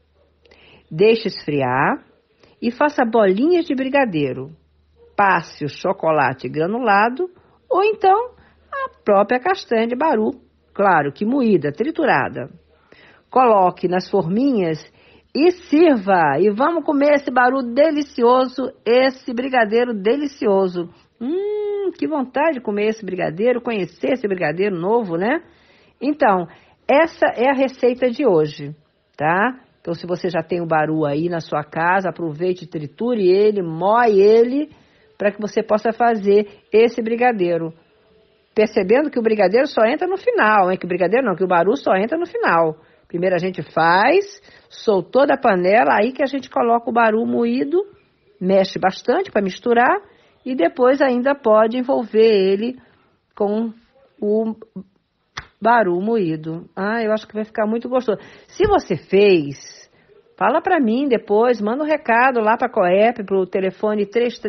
Deixe esfriar e faça bolinhas de brigadeiro. Passe o chocolate granulado ou então a própria castanha de baru, claro que moída, triturada. Coloque nas forminhas e sirva. E vamos comer esse baru delicioso, esse brigadeiro delicioso. Que vontade de comer esse brigadeiro, conhecer esse brigadeiro novo, né? Então, essa é a receita de hoje, tá? Então, se você já tem o baru aí na sua casa, aproveite, triture ele, moe ele, para que você possa fazer esse brigadeiro. Percebendo que o brigadeiro só entra no final, hein? Que o brigadeiro não, que o baru só entra no final. Primeiro a gente faz, soltou da panela, aí que a gente coloca o baru moído, mexe bastante para misturar e depois ainda pode envolver ele com o baru moído. Eu acho que vai ficar muito gostoso. Se você fez, fala para mim depois, manda um recado lá para a Coep, para o telefone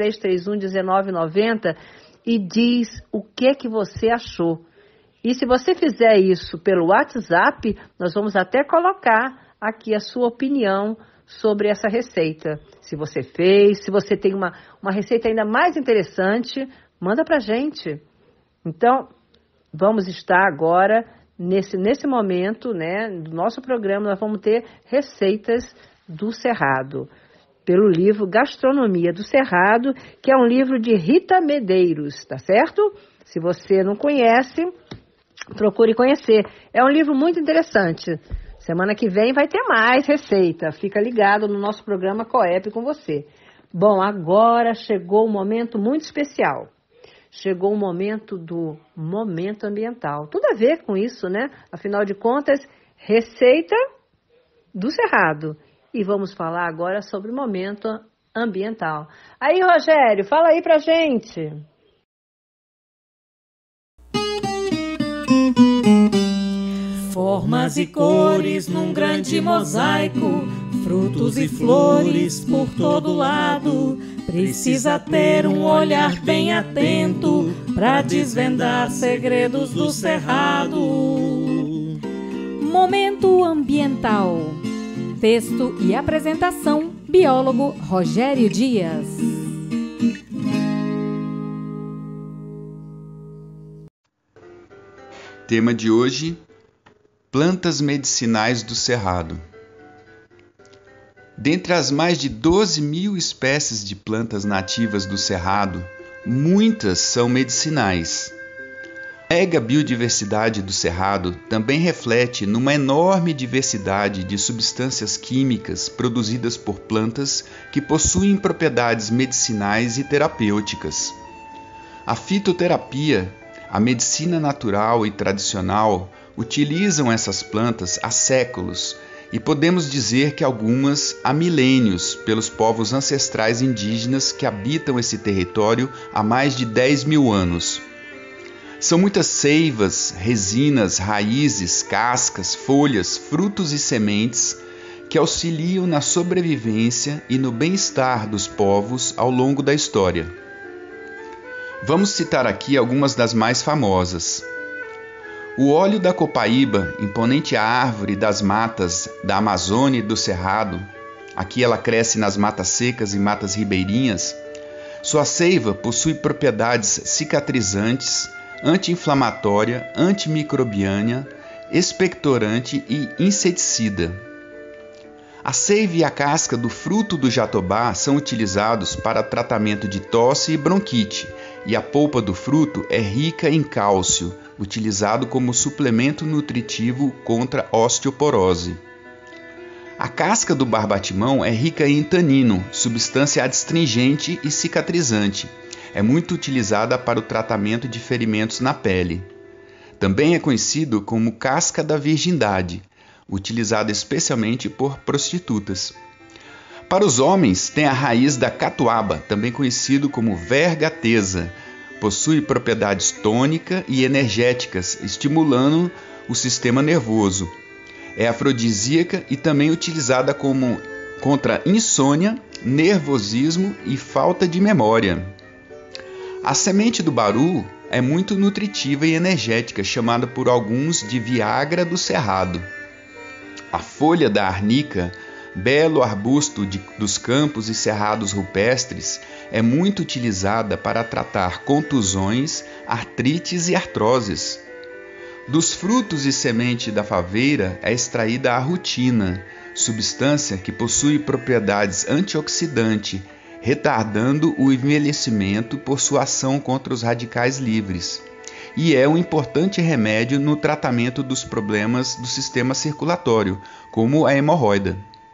3331-1990 e diz o que você achou. E se você fizer isso pelo WhatsApp, nós vamos até colocar aqui a sua opinião sobre essa receita. Se você fez, se você tem uma receita ainda mais interessante, manda pra gente. Então, vamos estar agora, nesse momento, né, do nosso programa, nós vamos ter receitas do Cerrado, pelo livro Gastronomia do Cerrado, que é um livro de Rita Medeiros, tá certo? Se você não conhece, procure conhecer. É um livro muito interessante. Semana que vem vai ter mais receita. Fica ligado no nosso programa Coep com você. Bom, agora chegou um momento muito especial. Chegou o momento do momento ambiental. Tudo a ver com isso, né? Afinal de contas, receita do Cerrado. E vamos falar agora sobre o momento ambiental. Aí, Rogério, fala aí pra gente. Formas e cores num grande mosaico, frutos e flores por todo lado. Precisa ter um olhar bem atento para desvendar segredos do Cerrado. Momento ambiental. Texto e apresentação, biólogo Rogério Dias. Tema de hoje: plantas medicinais do Cerrado. Dentre as mais de 12 mil espécies de plantas nativas do Cerrado, muitas são medicinais. A mega biodiversidade do Cerrado também reflete numa enorme diversidade de substâncias químicas produzidas por plantas que possuem propriedades medicinais e terapêuticas. A fitoterapia, a medicina natural e tradicional utilizam essas plantas há séculos e podemos dizer que algumas há milênios pelos povos ancestrais indígenas que habitam esse território há mais de 10 mil anos. São muitas seivas, resinas, raízes, cascas, folhas, frutos e sementes que auxiliam na sobrevivência e no bem-estar dos povos ao longo da história. Vamos citar aqui algumas das mais famosas. O óleo da copaíba, imponente árvore das matas da Amazônia e do Cerrado, aqui ela cresce nas matas secas e matas ribeirinhas. Sua seiva possui propriedades cicatrizantes, anti-inflamatória, antimicrobiana, expectorante e inseticida. A seiva e a casca do fruto do jatobá são utilizados para tratamento de tosse e bronquite, e a polpa do fruto é rica em cálcio, utilizado como suplemento nutritivo contra osteoporose. A casca do barbatimão é rica em tanino, substância adstringente e cicatrizante. É muito utilizada para o tratamento de ferimentos na pele. Também é conhecido como casca da virgindade, utilizada especialmente por prostitutas. Para os homens, tem a raiz da catuaba, também conhecido como vergateza. Possui propriedades tônicas e energéticas, estimulando o sistema nervoso. É afrodisíaca e também utilizada contra insônia, nervosismo e falta de memória. A semente do baru é muito nutritiva e energética, chamada por alguns de Viagra do Cerrado. A folha da arnica, belo arbusto dos campos e cerrados rupestres, é muito utilizada para tratar contusões, artrites e artroses. Dos frutos e semente da faveira é extraída a rutina, substância que possui propriedades antioxidantes, retardando o envelhecimento por sua ação contra os radicais livres, e é um importante remédio no tratamento dos problemas do sistema circulatório, como a hemorroida.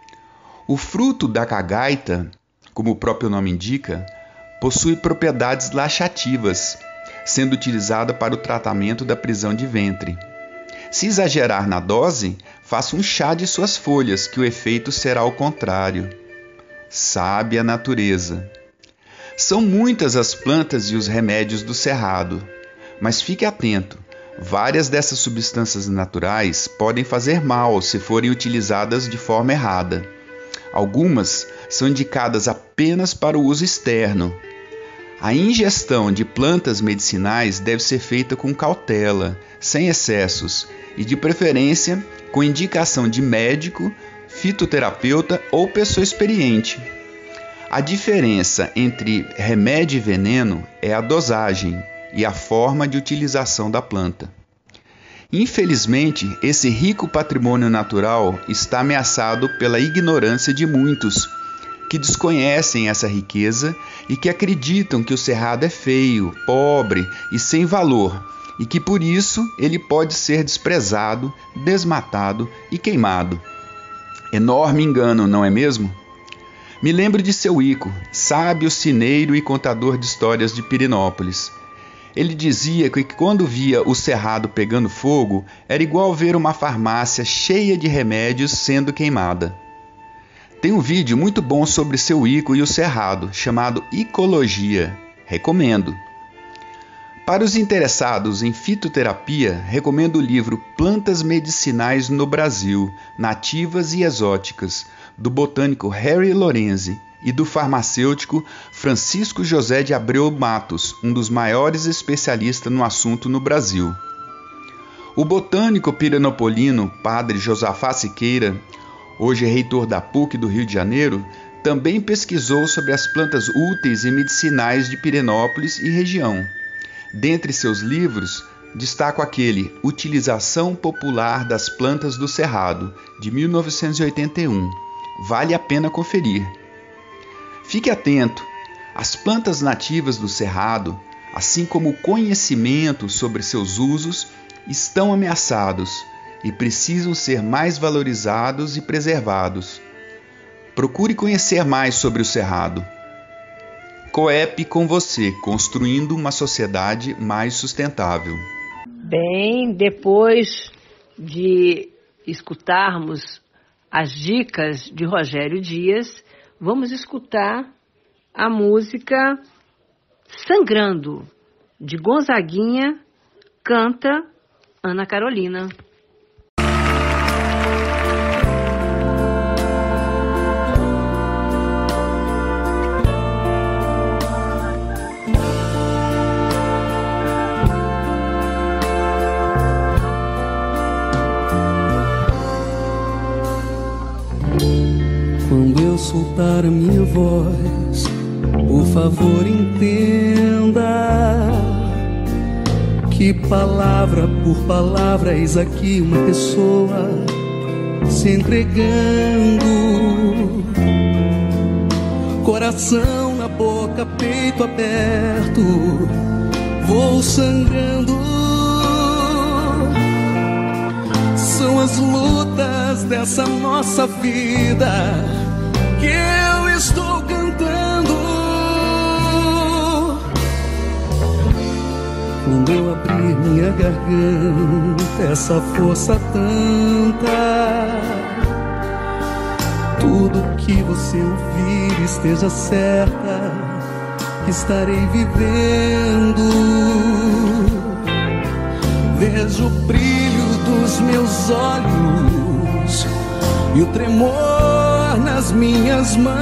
O fruto da cagaita, como o próprio nome indica, possui propriedades laxativas, sendo utilizada para o tratamento da prisão de ventre. Se exagerar na dose, faça um chá de suas folhas, que o efeito será o contrário. Sabe a natureza. São muitas as plantas e os remédios do cerrado, mas fique atento, várias dessas substâncias naturais podem fazer mal se forem utilizadas de forma errada. Algumas são indicadas apenas para o uso externo. A ingestão de plantas medicinais deve ser feita com cautela, sem excessos e, de preferência, com indicação de médico, fitoterapeuta ou pessoa experiente. A diferença entre remédio e veneno é a dosagem e a forma de utilização da planta. Infelizmente, esse rico patrimônio natural está ameaçado pela ignorância de muitos, que desconhecem essa riqueza e que acreditam que o cerrado é feio, pobre e sem valor, e que por isso ele pode ser desprezado, desmatado e queimado. Enorme engano, não é mesmo? Me lembro de seu Ico, sábio cineiro e contador de histórias de Pirenópolis. Ele dizia que quando via o cerrado pegando fogo, era igual ver uma farmácia cheia de remédios sendo queimada. Tem um vídeo muito bom sobre seu Ico e o cerrado, chamado Icologia. Recomendo. Para os interessados em fitoterapia, recomendo o livro Plantas Medicinais no Brasil, Nativas e Exóticas, do botânico Harry Lorenzi e do farmacêutico Francisco José de Abreu Matos, um dos maiores especialistas no assunto no Brasil. O botânico pirenopolino Padre Josafá Siqueira, hoje reitor da PUC do Rio de Janeiro, também pesquisou sobre as plantas úteis e medicinais de Pirenópolis e região. Dentre seus livros, destaco aquele Utilização Popular das Plantas do Cerrado, de 1981. Vale a pena conferir. Fique atento, as plantas nativas do Cerrado, assim como o conhecimento sobre seus usos, estão ameaçados e precisam ser mais valorizados e preservados. Procure conhecer mais sobre o Cerrado. Coep com você, construindo uma sociedade mais sustentável. Bem, depois de escutarmos as dicas de Rogério Dias, vamos escutar a música Sangrando, de Gonzaguinha, canta Ana Carolina. Quando eu soltar a minha voz, por favor entenda que palavra por palavra eis aqui uma pessoa se entregando. Coração na boca, peito aberto, vou sangrando. São as lutas dessa nossa vida que eu estou cantando. Quando eu abrir minha garganta, essa força tanta, tudo que você ouvir esteja certa que estarei vivendo. Vejo o brilho dos meus olhos e o tremor nas minhas mãos,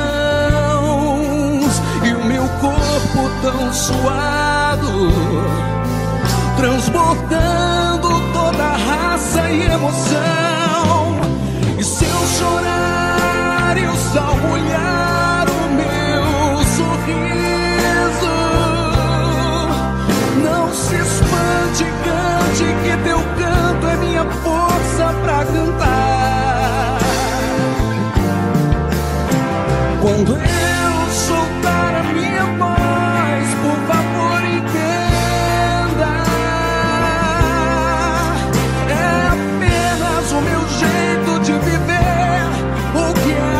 e o meu corpo tão suado, transbordando toda a raça e emoção. E se eu chorar e o sol molhar o meu sorriso, não se espante, cante, que teu canto é minha força pra cantar. Quando eu soltar a minha voz, por favor entenda, é apenas o meu jeito de viver o que é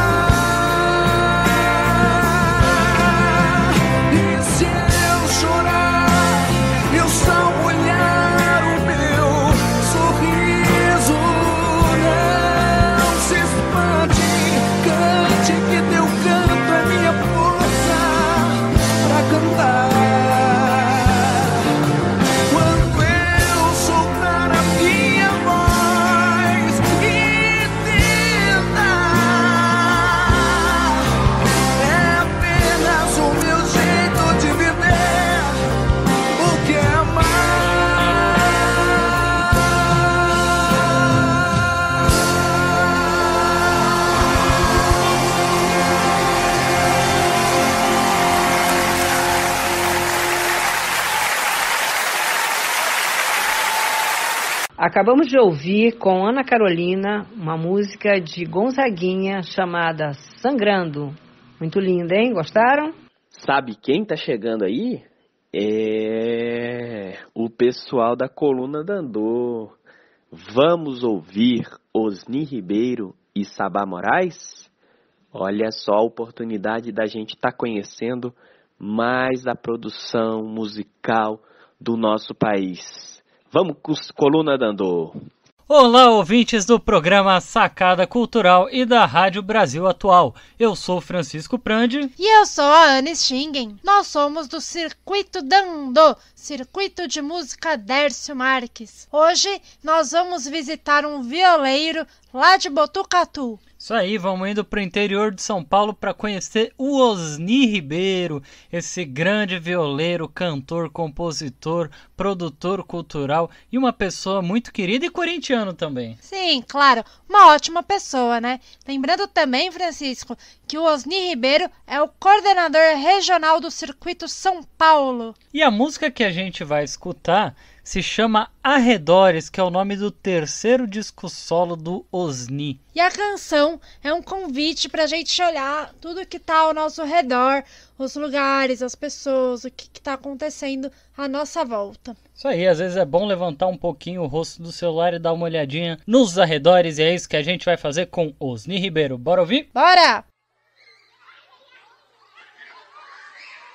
amar. E se eu chorar, eu só molhar o meu sorriso, não se espante, cante, que teu canto é minha força pra cantar. Quando eu soltar a minha voz, entenda, é apenas o meu jeito de viver o que é amar. Acabamos de ouvir com Ana Carolina uma música de Gonzaguinha chamada Sangrando. Muito linda, hein? Gostaram? Sabe quem tá chegando aí? É o pessoal da Coluna Dandô. Vamos ouvir Osni Ribeiro e Sabá Moraes? Olha só a oportunidade da gente estar conhecendo mais a produção musical do nosso país. Vamos com Coluna Dandô. Olá, ouvintes do programa Sacada Cultural e da Rádio Brasil Atual. Eu sou Francisco Prandi. E eu sou a Ana Stingen. Nós somos do Circuito Dandô, Circuito de Música Dércio Marques. Hoje nós vamos visitar um violeiro lá de Botucatu. Isso aí, vamos indo para o interior de São Paulo para conhecer o Osni Ribeiro, esse grande violeiro, cantor, compositor, produtor cultural e uma pessoa muito querida e corintiano também. Sim, claro, uma ótima pessoa, né? Lembrando também, Francisco, que o Osni Ribeiro é o coordenador regional do Circuito São Paulo. E a música que a gente vai escutar se chama Arredores, que é o nome do terceiro disco solo do Osni. E a canção é um convite para a gente olhar tudo que está ao nosso redor, os lugares, as pessoas, o que está acontecendo à nossa volta. Isso aí, às vezes é bom levantar um pouquinho o rosto do celular e dar uma olhadinha nos arredores, e é isso que a gente vai fazer com Osni Ribeiro. Bora ouvir? Bora!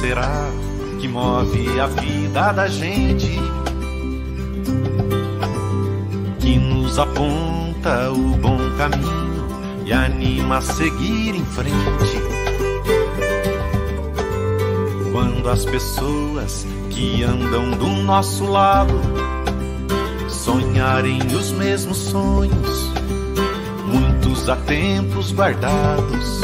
será que move a vida da gente, que nos aponta o bom caminho e anima a seguir em frente? Quando as pessoas que andam do nosso lado sonharem os mesmos sonhos, muitos há tempos guardados,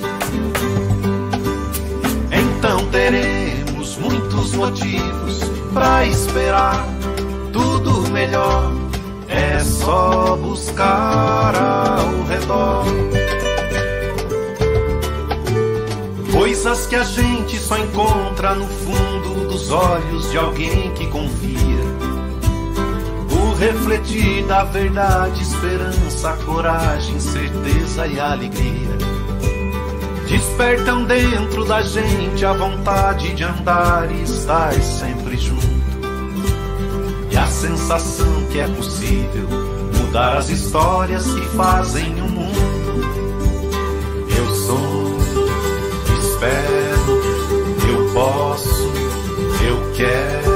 então teremos muitos motivos pra esperar tudo melhor. É só buscar ao redor coisas que a gente só encontra no fundo dos olhos de alguém que confia. O refletir da verdade, esperança, coragem, certeza e alegria despertam dentro da gente a vontade de andar e estar sempre junto. E a sensação que é possível mudar as histórias que fazem o mundo. Eu sou, espero, eu posso, eu quero.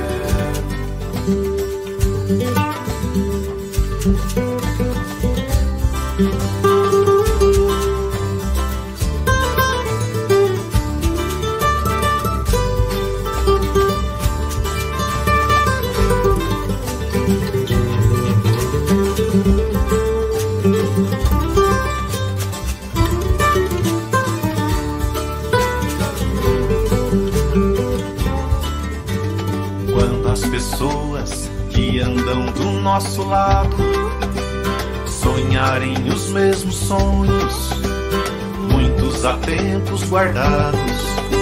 Pessoas que andam do nosso lado sonharem os mesmos sonhos, muitos há tempos guardados,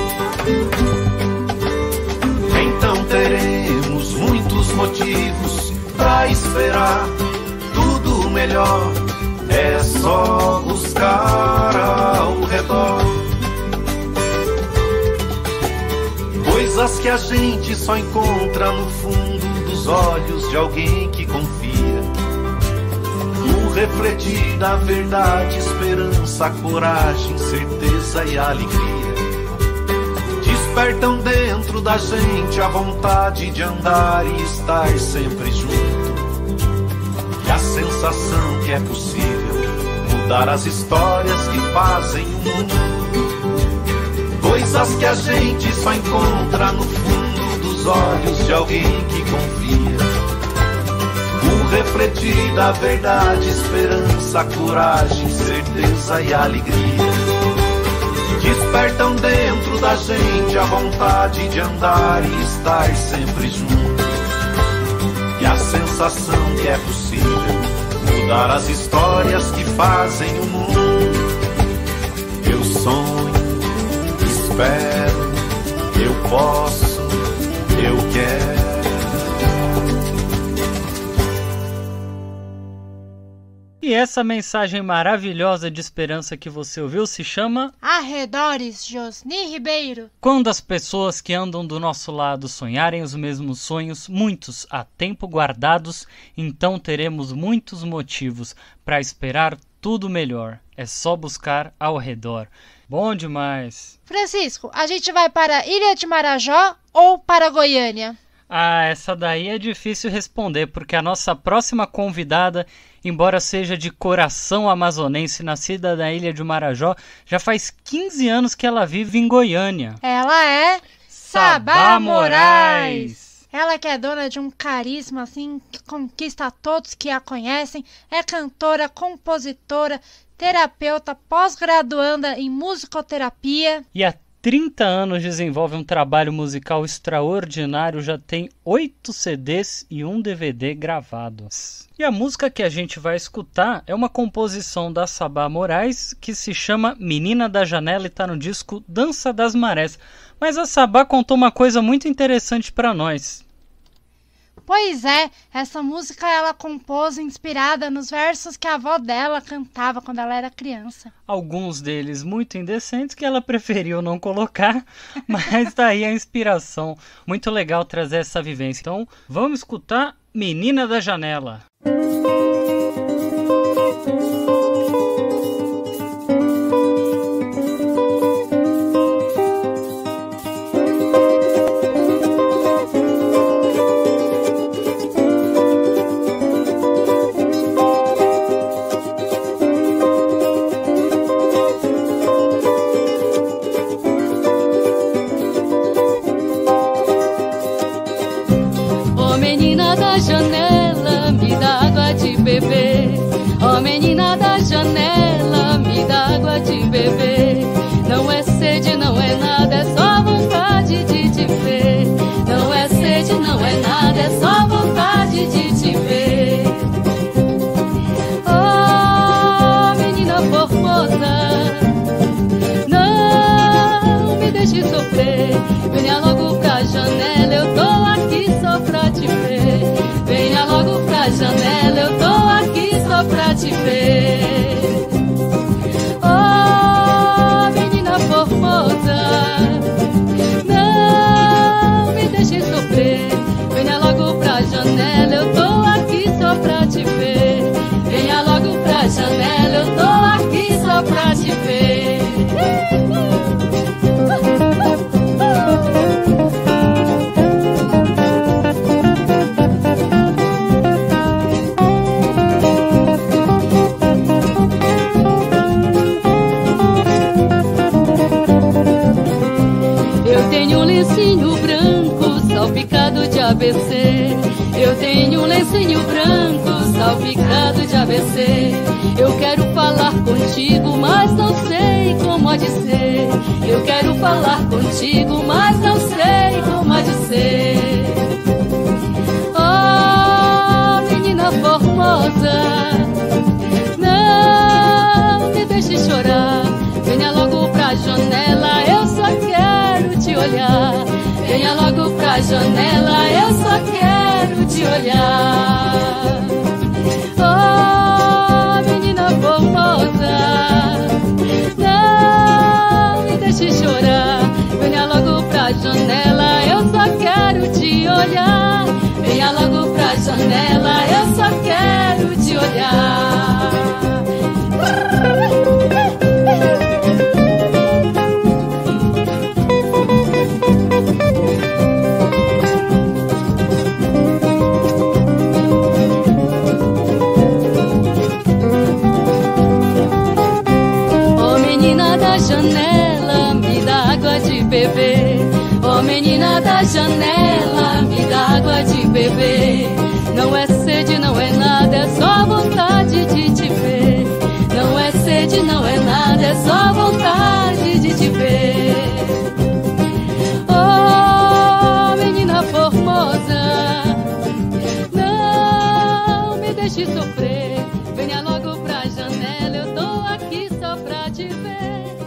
então teremos muitos motivos pra esperar tudo melhor. É só buscar ao redor coisas que a gente só encontra no fundo dos olhos de alguém que confia. O refletir da verdade, esperança, coragem, certeza e alegria despertam dentro da gente a vontade de andar e estar sempre junto. E a sensação que é possível mudar as histórias que fazem o mundo. Coisas que a gente só encontra no fundo dos olhos de alguém que confia. O refletir da verdade, esperança, coragem, certeza e alegria despertam dentro da gente a vontade de andar e estar sempre junto. E a sensação que é possível mudar as histórias que fazem o mundo. Eu sonho, espero, eu posso, eu quero. E essa mensagem maravilhosa de esperança que você ouviu se chama Arredores, de Osni Ribeiro. Quando as pessoas que andam do nosso lado sonharem os mesmos sonhos, muitos há tempo guardados, então teremos muitos motivos para esperar tudo melhor. É só buscar ao redor. Bom demais. Francisco, a gente vai para Ilha de Marajó ou para Goiânia? Ah, essa daí é difícil responder, porque a nossa próxima convidada, embora seja de coração amazonense, nascida na Ilha de Marajó, já faz 15 anos que ela vive em Goiânia. Ela é Sabá Moraes. Ela que é dona de um carisma assim que conquista todos que a conhecem, é cantora, compositora, terapeuta, pós-graduanda em musicoterapia. E há 30 anos desenvolve um trabalho musical extraordinário, já tem 8 CDs e um DVD gravados. E a música que a gente vai escutar é uma composição da Sabá Moraes que se chama Menina da Janela e está no disco Dança das Marés. Mas a Sabá contou uma coisa muito interessante para nós. Pois é, essa música ela compôs inspirada nos versos que a avó dela cantava quando ela era criança. Alguns deles muito indecentes que ela preferiu não colocar, mas daí a inspiração. Muito legal trazer essa vivência. Então, vamos escutar Menina da Janela. deixe sofrer. Venha logo pra janela, eu tô aqui só pra te ver. Venha logo pra janela, eu tô aqui só pra te ver. Oh, menina formosa, não me deixe sofrer. Venha logo pra janela, eu tô aqui só pra te ver. Venha logo pra janela, eu tô aqui só pra te ver. Eu tenho um lencinho branco salpicado de ABC. Eu tenho um lencinho branco salpicado de ABC. Eu quero falar contigo, mas não sei como há de ser. Eu quero falar contigo, mas não sei como há de ser. Oh, menina formosa, não me deixe chorar. Venha logo pra janela, eu só quero te olhar. Venha logo pra janela, eu só quero te olhar. Oh, menina formosa, não me deixe chorar. Venha logo pra janela, eu só quero te olhar. Venha logo pra janela, eu só quero te olhar. Janela, me dá água de beber. Oh, menina da janela, me dá água de beber. Não é sede, não é nada, é só vontade de te ver. Não é sede, não é nada, é só vontade de te ver. Oh, menina formosa, não me deixe sofrer. Venha logo pra janela, eu tô aqui só pra te ver.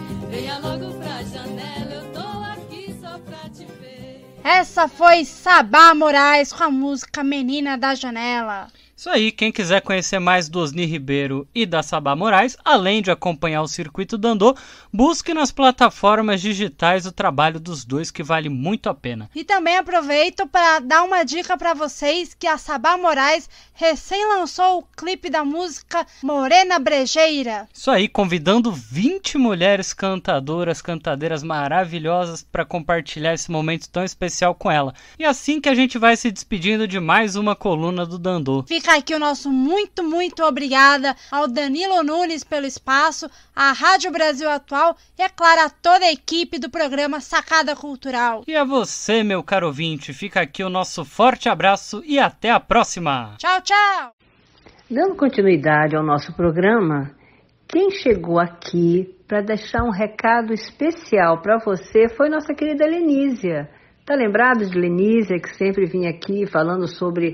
Essa foi Sabá Moraes com a música Menina da Janela. Isso aí, quem quiser conhecer mais do Osni Ribeiro e da Sabá Moraes, além de acompanhar o Circuito Dandô, busque nas plataformas digitais o trabalho dos dois, que vale muito a pena. E também aproveito para dar uma dica para vocês que a Sabá Moraes recém lançou o clipe da música Morena Brejeira. Isso aí, convidando 20 mulheres cantadoras, cantadeiras maravilhosas para compartilhar esse momento tão especial com ela. E assim que a gente vai se despedindo de mais uma coluna do Dandô. Fica aqui o nosso muito, muito obrigada ao Danilo Nunes pelo espaço, à Rádio Brasil Atual e, é claro, a toda a equipe do programa Sacada Cultural. E a você, meu caro ouvinte, fica aqui o nosso forte abraço e até a próxima. Tchau, tchau! Dando continuidade ao nosso programa, quem chegou aqui para deixar um recado especial para você foi nossa querida Lenísia. Tá lembrado de Lenísia, que sempre vinha aqui falando sobre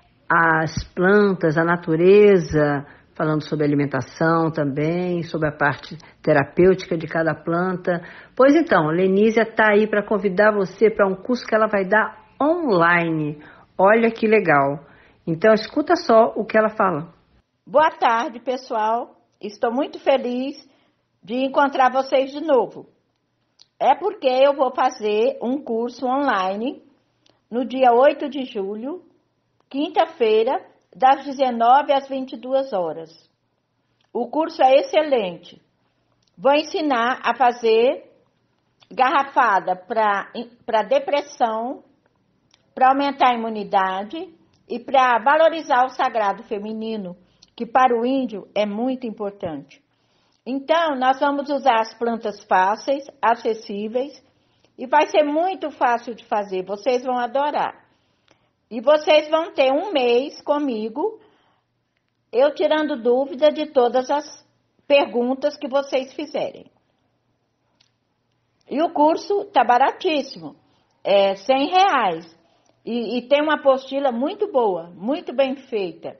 as plantas, a natureza, falando sobre alimentação também, sobre a parte terapêutica de cada planta. Pois então, Lenísia está aí para convidar você para um curso que ela vai dar online. Olha que legal. Então, escuta só o que ela fala. Boa tarde, pessoal. Estou muito feliz de encontrar vocês de novo. É porque eu vou fazer um curso online no dia 8 de julho, quinta-feira, das 19 às 22 horas. O curso é excelente. Vou ensinar a fazer garrafada para depressão, para aumentar a imunidade e para valorizar o sagrado feminino, que para o índio é muito importante. Então, nós vamos usar as plantas fáceis, acessíveis, e vai ser muito fácil de fazer, vocês vão adorar. E vocês vão ter um mês comigo, eu tirando dúvida de todas as perguntas que vocês fizerem. E o curso está baratíssimo, é R$100. E tem uma apostila muito boa, muito bem feita.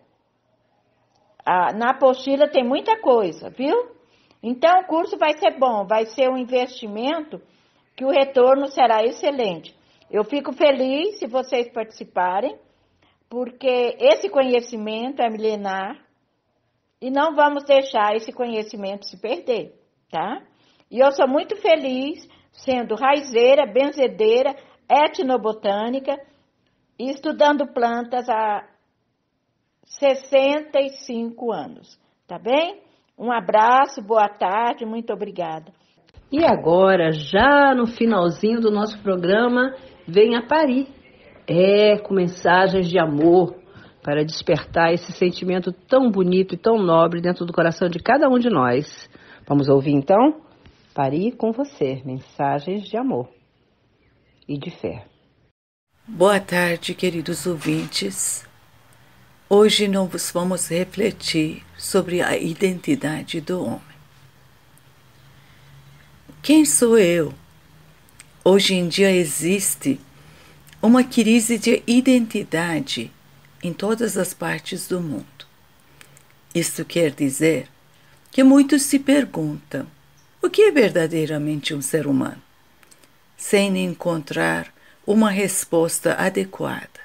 Na apostila tem muita coisa, viu? Então o curso vai ser bom, vai ser um investimento que o retorno será excelente. Eu fico feliz se vocês participarem, porque esse conhecimento é milenar e não vamos deixar esse conhecimento se perder, tá? E eu sou muito feliz sendo raizeira, benzedeira, etnobotânica e estudando plantas há 65 anos, tá bem? Um abraço, boa tarde, muito obrigada. E agora, já no finalzinho do nosso programa, vem a Pari. Com mensagens de amor para despertar esse sentimento tão bonito e tão nobre dentro do coração de cada um de nós. Vamos ouvir então? Pari, com você, mensagens de amor e de fé. Boa tarde, queridos ouvintes. Hoje nós vamos refletir sobre a identidade do homem. Quem sou eu? Hoje em dia existe uma crise de identidade em todas as partes do mundo. Isto quer dizer que muitos se perguntam o que é verdadeiramente um ser humano, sem encontrar uma resposta adequada.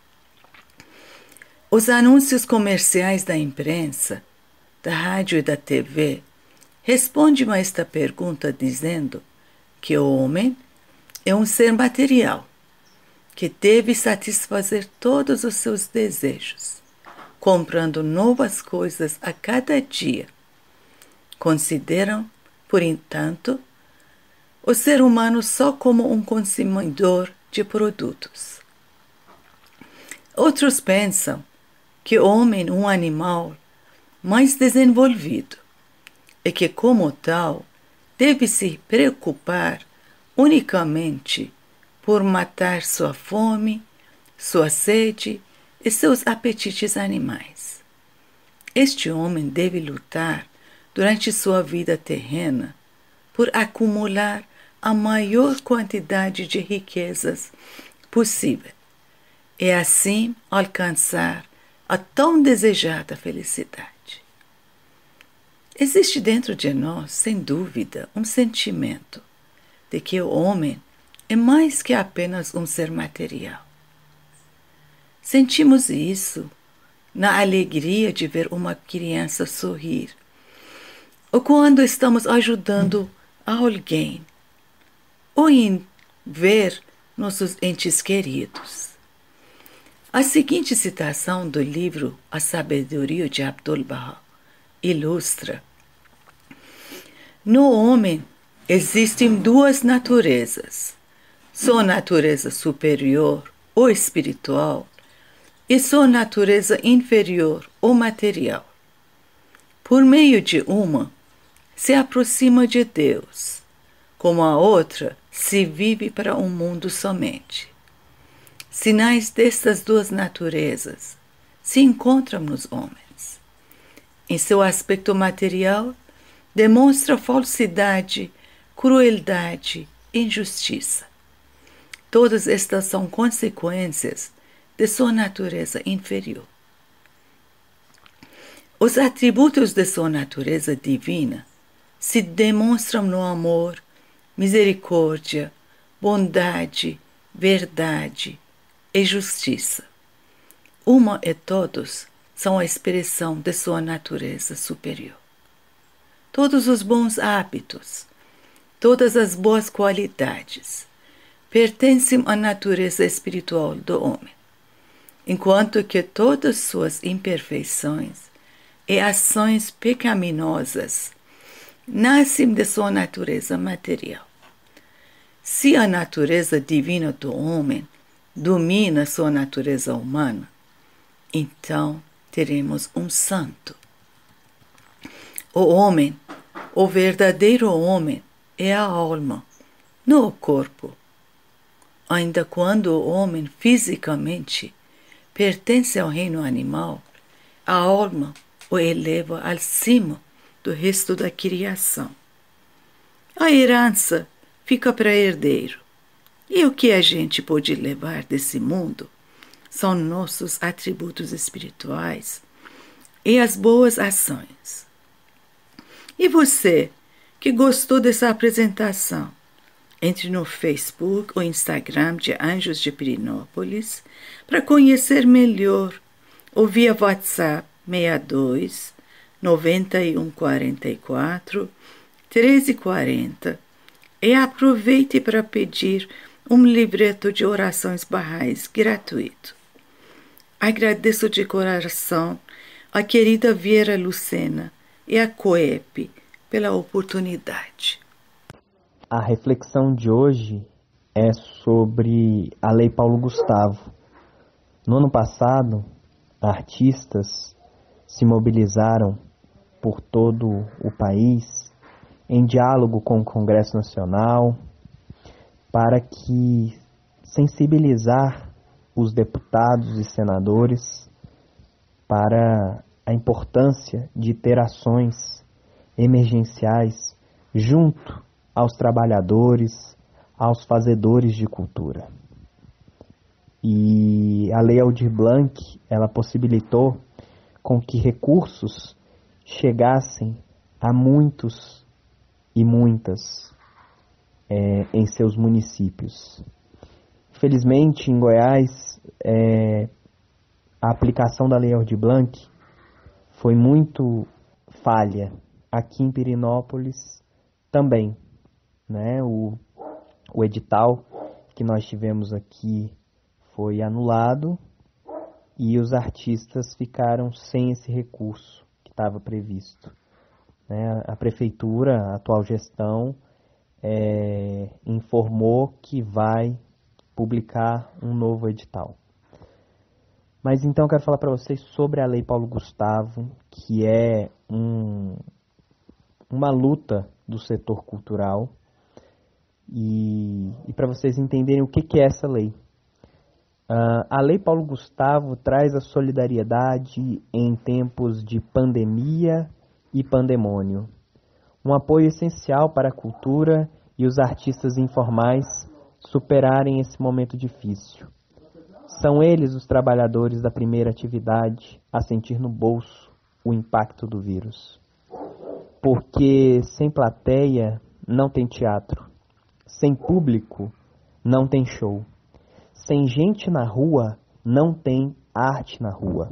Os anúncios comerciais da imprensa, da rádio e da TV respondem a esta pergunta dizendo que o homem é um ser material, que deve satisfazer todos os seus desejos, comprando novas coisas a cada dia. Consideram, por entanto, o ser humano só como um consumidor de produtos. Outros pensam que o homem é um animal mais desenvolvido e que, como tal, deve se preocupar unicamente por matar sua fome, sua sede e seus apetites animais. Este homem deve lutar durante sua vida terrena por acumular a maior quantidade de riquezas possível e assim alcançar a tão desejada felicidade. Existe dentro de nós, sem dúvida, um sentimento de que o homem é mais que apenas um ser material. Sentimos isso na alegria de ver uma criança sorrir, ou quando estamos ajudando a alguém, ou em ver nossos entes queridos. A seguinte citação do livro A Sabedoria de Abdu'l-Bahá ilustra: no homem existem duas naturezas, sua natureza superior ou espiritual e sua natureza inferior ou material. Por meio de uma, se aproxima de Deus, como a outra se vive para um mundo somente. Sinais destas duas naturezas se encontram nos homens. Em seu aspecto material, demonstra falsidade, crueldade, injustiça. Todas estas são consequências de sua natureza inferior. Os atributos de sua natureza divina se demonstram no amor, misericórdia, bondade, verdade e justiça. Uma e todos são a expressão de sua natureza superior. Todos os bons hábitos, todas as boas qualidades pertencem à natureza espiritual do homem, enquanto que todas suas imperfeições e ações pecaminosas nascem de sua natureza material. Se a natureza divina do homem domina sua natureza humana, então teremos um santo. O homem, o verdadeiro homem, é a alma, não o corpo. Ainda quando o homem fisicamente pertence ao reino animal, a alma o eleva acima do resto da criação. A herança fica para herdeiro, e o que a gente pode levar desse mundo são nossos atributos espirituais e as boas ações. E você, que gostou dessa apresentação, Entre no Facebook ou Instagram de Anjos de Pirenópolis para conhecer melhor ou via WhatsApp 62 9144 1340 e aproveite para pedir um livreto de orações barrais gratuito. Agradeço de coração a querida Vera Lucena e a COEP pela oportunidade. A reflexão de hoje é sobre a Lei Paulo Gustavo. No ano passado, artistas se mobilizaram por todo o país em diálogo com o Congresso Nacional para que sensibilizar os deputados e senadores para a importância de ter ações emergenciais junto aos trabalhadores, aos fazedores de cultura. E a Lei Aldir Blanc, ela possibilitou com que recursos chegassem a muitos e muitas em seus municípios. Infelizmente, em Goiás, a aplicação da Lei Aldir Blanc foi muito falha. Aqui em Pirenópolis também, né? O edital que nós tivemos aqui foi anulado e os artistas ficaram sem esse recurso que estava previsto, né? A prefeitura, a atual gestão, informou que vai publicar um novo edital. Mas então eu quero falar para vocês sobre a Lei Paulo Gustavo, que é uma luta do setor cultural, e para vocês entenderem o que é essa lei. A Lei Paulo Gustavo traz a solidariedade em tempos de pandemia e pandemônio, um apoio essencial para a cultura e os artistas informais superarem esse momento difícil. São eles os trabalhadores da primeira atividade a sentir no bolso o impacto do vírus. Porque sem plateia não tem teatro, sem público não tem show, sem gente na rua não tem arte na rua.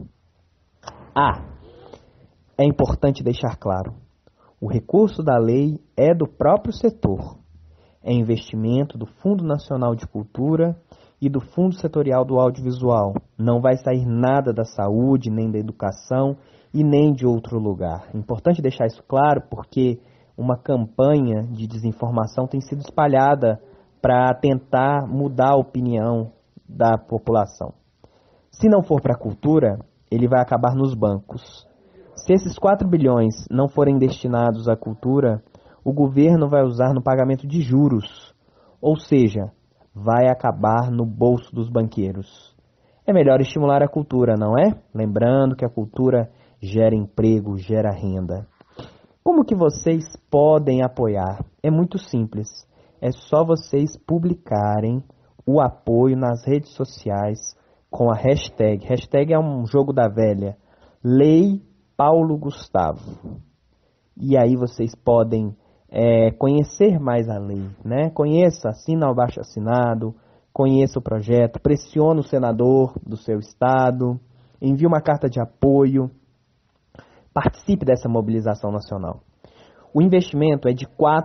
É importante deixar claro, o recurso da lei é do próprio setor, é investimento do Fundo Nacional de Cultura e do Fundo Setorial do Audiovisual. Não vai sair nada da saúde, nem da educação e nem de outro lugar. É importante deixar isso claro porque uma campanha de desinformação tem sido espalhada para tentar mudar a opinião da população. Se não for para a cultura, ele vai acabar nos bancos. Se esses 4 bilhões não forem destinados à cultura, o governo vai usar no pagamento de juros, ou seja, vai acabar no bolso dos banqueiros. É melhor estimular a cultura, não é? Lembrando que a cultura gera emprego, gera renda. Como que vocês podem apoiar? É muito simples. É só vocês publicarem o apoio nas redes sociais com a hashtag. Hashtag é um jogo da velha. Lei Paulo Gustavo. E aí vocês podem conhecer mais a lei, né? Conheça, assina o abaixo-assinado, conheça o projeto, pressione o senador do seu estado, envie uma carta de apoio, participe dessa mobilização nacional. O investimento é de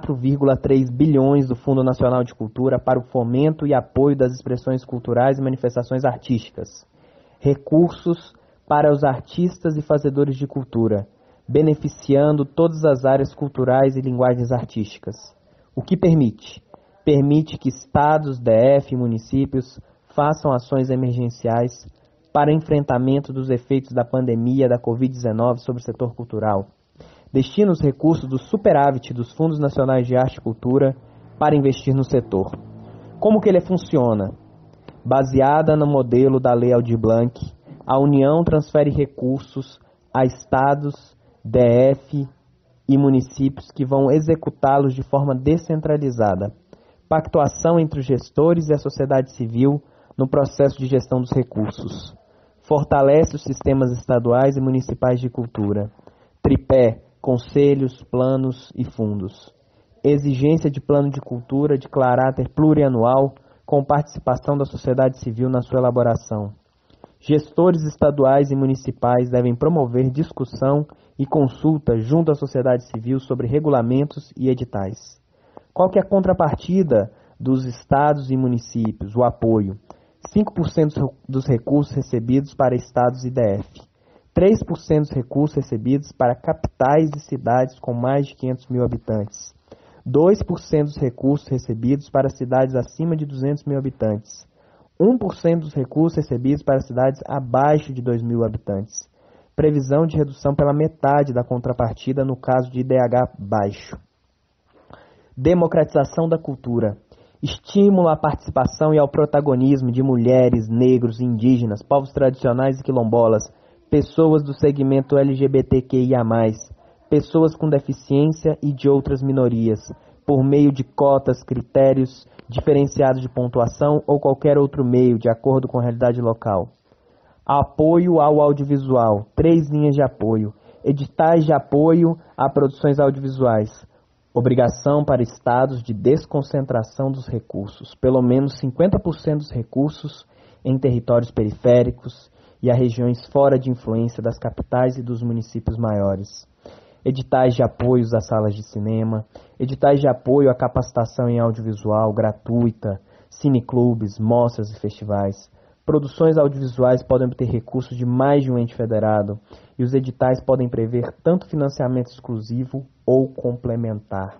4,3 bilhões do Fundo Nacional de Cultura para o fomento e apoio das expressões culturais e manifestações artísticas. Recursos para os artistas e fazedores de cultura, beneficiando todas as áreas culturais e linguagens artísticas. O que permite? Permite que estados, DF e municípios façam ações emergenciais para enfrentamento dos efeitos da pandemia da Covid-19 sobre o setor cultural. Destina os recursos do superávit dos Fundos Nacionais de Arte e Cultura para investir no setor. Como que ele funciona? Baseada no modelo da Lei Aldir Blanc, a União transfere recursos a estados, DF e municípios que vão executá-los de forma descentralizada. Pactuação entre os gestores e a sociedade civil no processo de gestão dos recursos. Fortalece os sistemas estaduais e municipais de cultura. Tripé, conselhos, planos e fundos. exigência de plano de cultura de caráter plurianual com participação da sociedade civil na sua elaboração. Gestores estaduais e municipais devem promover discussão e consulta junto à sociedade civil sobre regulamentos e editais. Qual que é a contrapartida dos estados e municípios? O apoio. 5% dos recursos recebidos para estados e DF. 3% dos recursos recebidos para capitais e cidades com mais de 500 mil habitantes. 2% dos recursos recebidos para cidades acima de 200 mil habitantes. 1% dos recursos recebidos para cidades abaixo de 2 mil habitantes. Previsão de redução pela metade da contrapartida no caso de IDH baixo. Democratização da cultura. Estímulo à participação e ao protagonismo de mulheres, negros, indígenas, povos tradicionais e quilombolas, pessoas do segmento LGBTQIA+, pessoas com deficiência e de outras minorias, por meio de cotas, critérios diferenciados de pontuação ou qualquer outro meio, de acordo com a realidade local. Apoio ao audiovisual. 3 linhas de apoio. Editais de apoio a produções audiovisuais. Obrigação para estados de desconcentração dos recursos. Pelo menos 50% dos recursos em territórios periféricos e a regiões fora de influência das capitais e dos municípios maiores. Editais de apoios a salas de cinema. Editais de apoio à capacitação em audiovisual gratuita. Cineclubes, mostras e festivais. Produções audiovisuais podem obter recursos de mais de um ente federado e os editais podem prever tanto financiamento exclusivo ou complementar.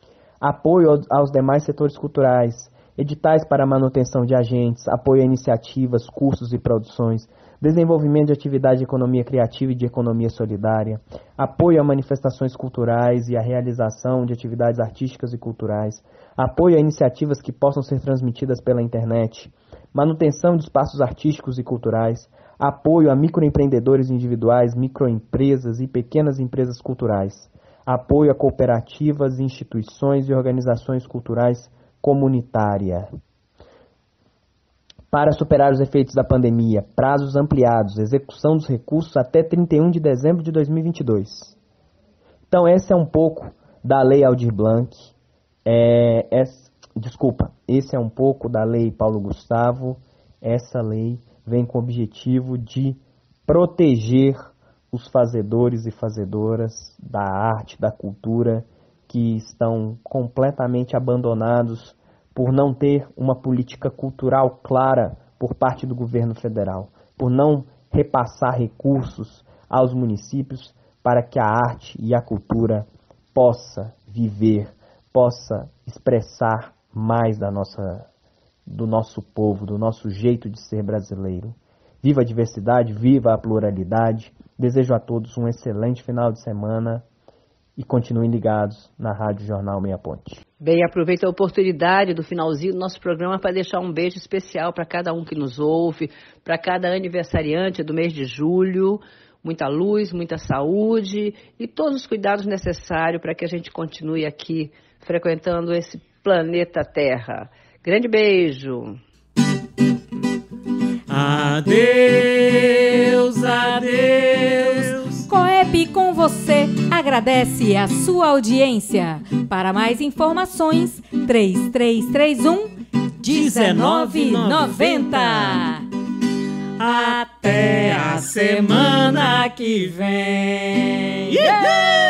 Apoio aos demais setores culturais, editais para a manutenção de agentes, apoio a iniciativas, cursos e produções, desenvolvimento de atividade de economia criativa e de economia solidária, apoio a manifestações culturais e a realização de atividades artísticas e culturais, apoio a iniciativas que possam ser transmitidas pela internet, manutenção de espaços artísticos e culturais, apoio a microempreendedores individuais, microempresas e pequenas empresas culturais, apoio a cooperativas, instituições e organizações culturais comunitárias. Para superar os efeitos da pandemia, prazos ampliados, execução dos recursos até 31 de dezembro de 2022. Então, esse é um pouco da Lei Aldir Blanc. Esse é um pouco da Lei Paulo Gustavo. Essa lei vem com o objetivo de proteger os fazedores e fazedoras da arte, da cultura, que estão completamente abandonados por não ter uma política cultural clara por parte do governo federal, por não repassar recursos aos municípios para que a arte e a cultura possa viver, possa expressar mais do nosso povo, do nosso jeito de ser brasileiro. Viva a diversidade, viva a pluralidade. Desejo a todos um excelente final de semana e continuem ligados na Rádio Jornal Meia Ponte. Bem, aproveito a oportunidade do finalzinho do nosso programa para deixar um beijo especial para cada um que nos ouve, para cada aniversariante do mês de julho. Muita luz, muita saúde e todos os cuidados necessários para que a gente continue aqui frequentando esse planeta Terra. Grande beijo! Adeus, adeus. Coep com você agradece a sua audiência. Para mais informações, 3331-1990. Até a semana que vem. Yeah!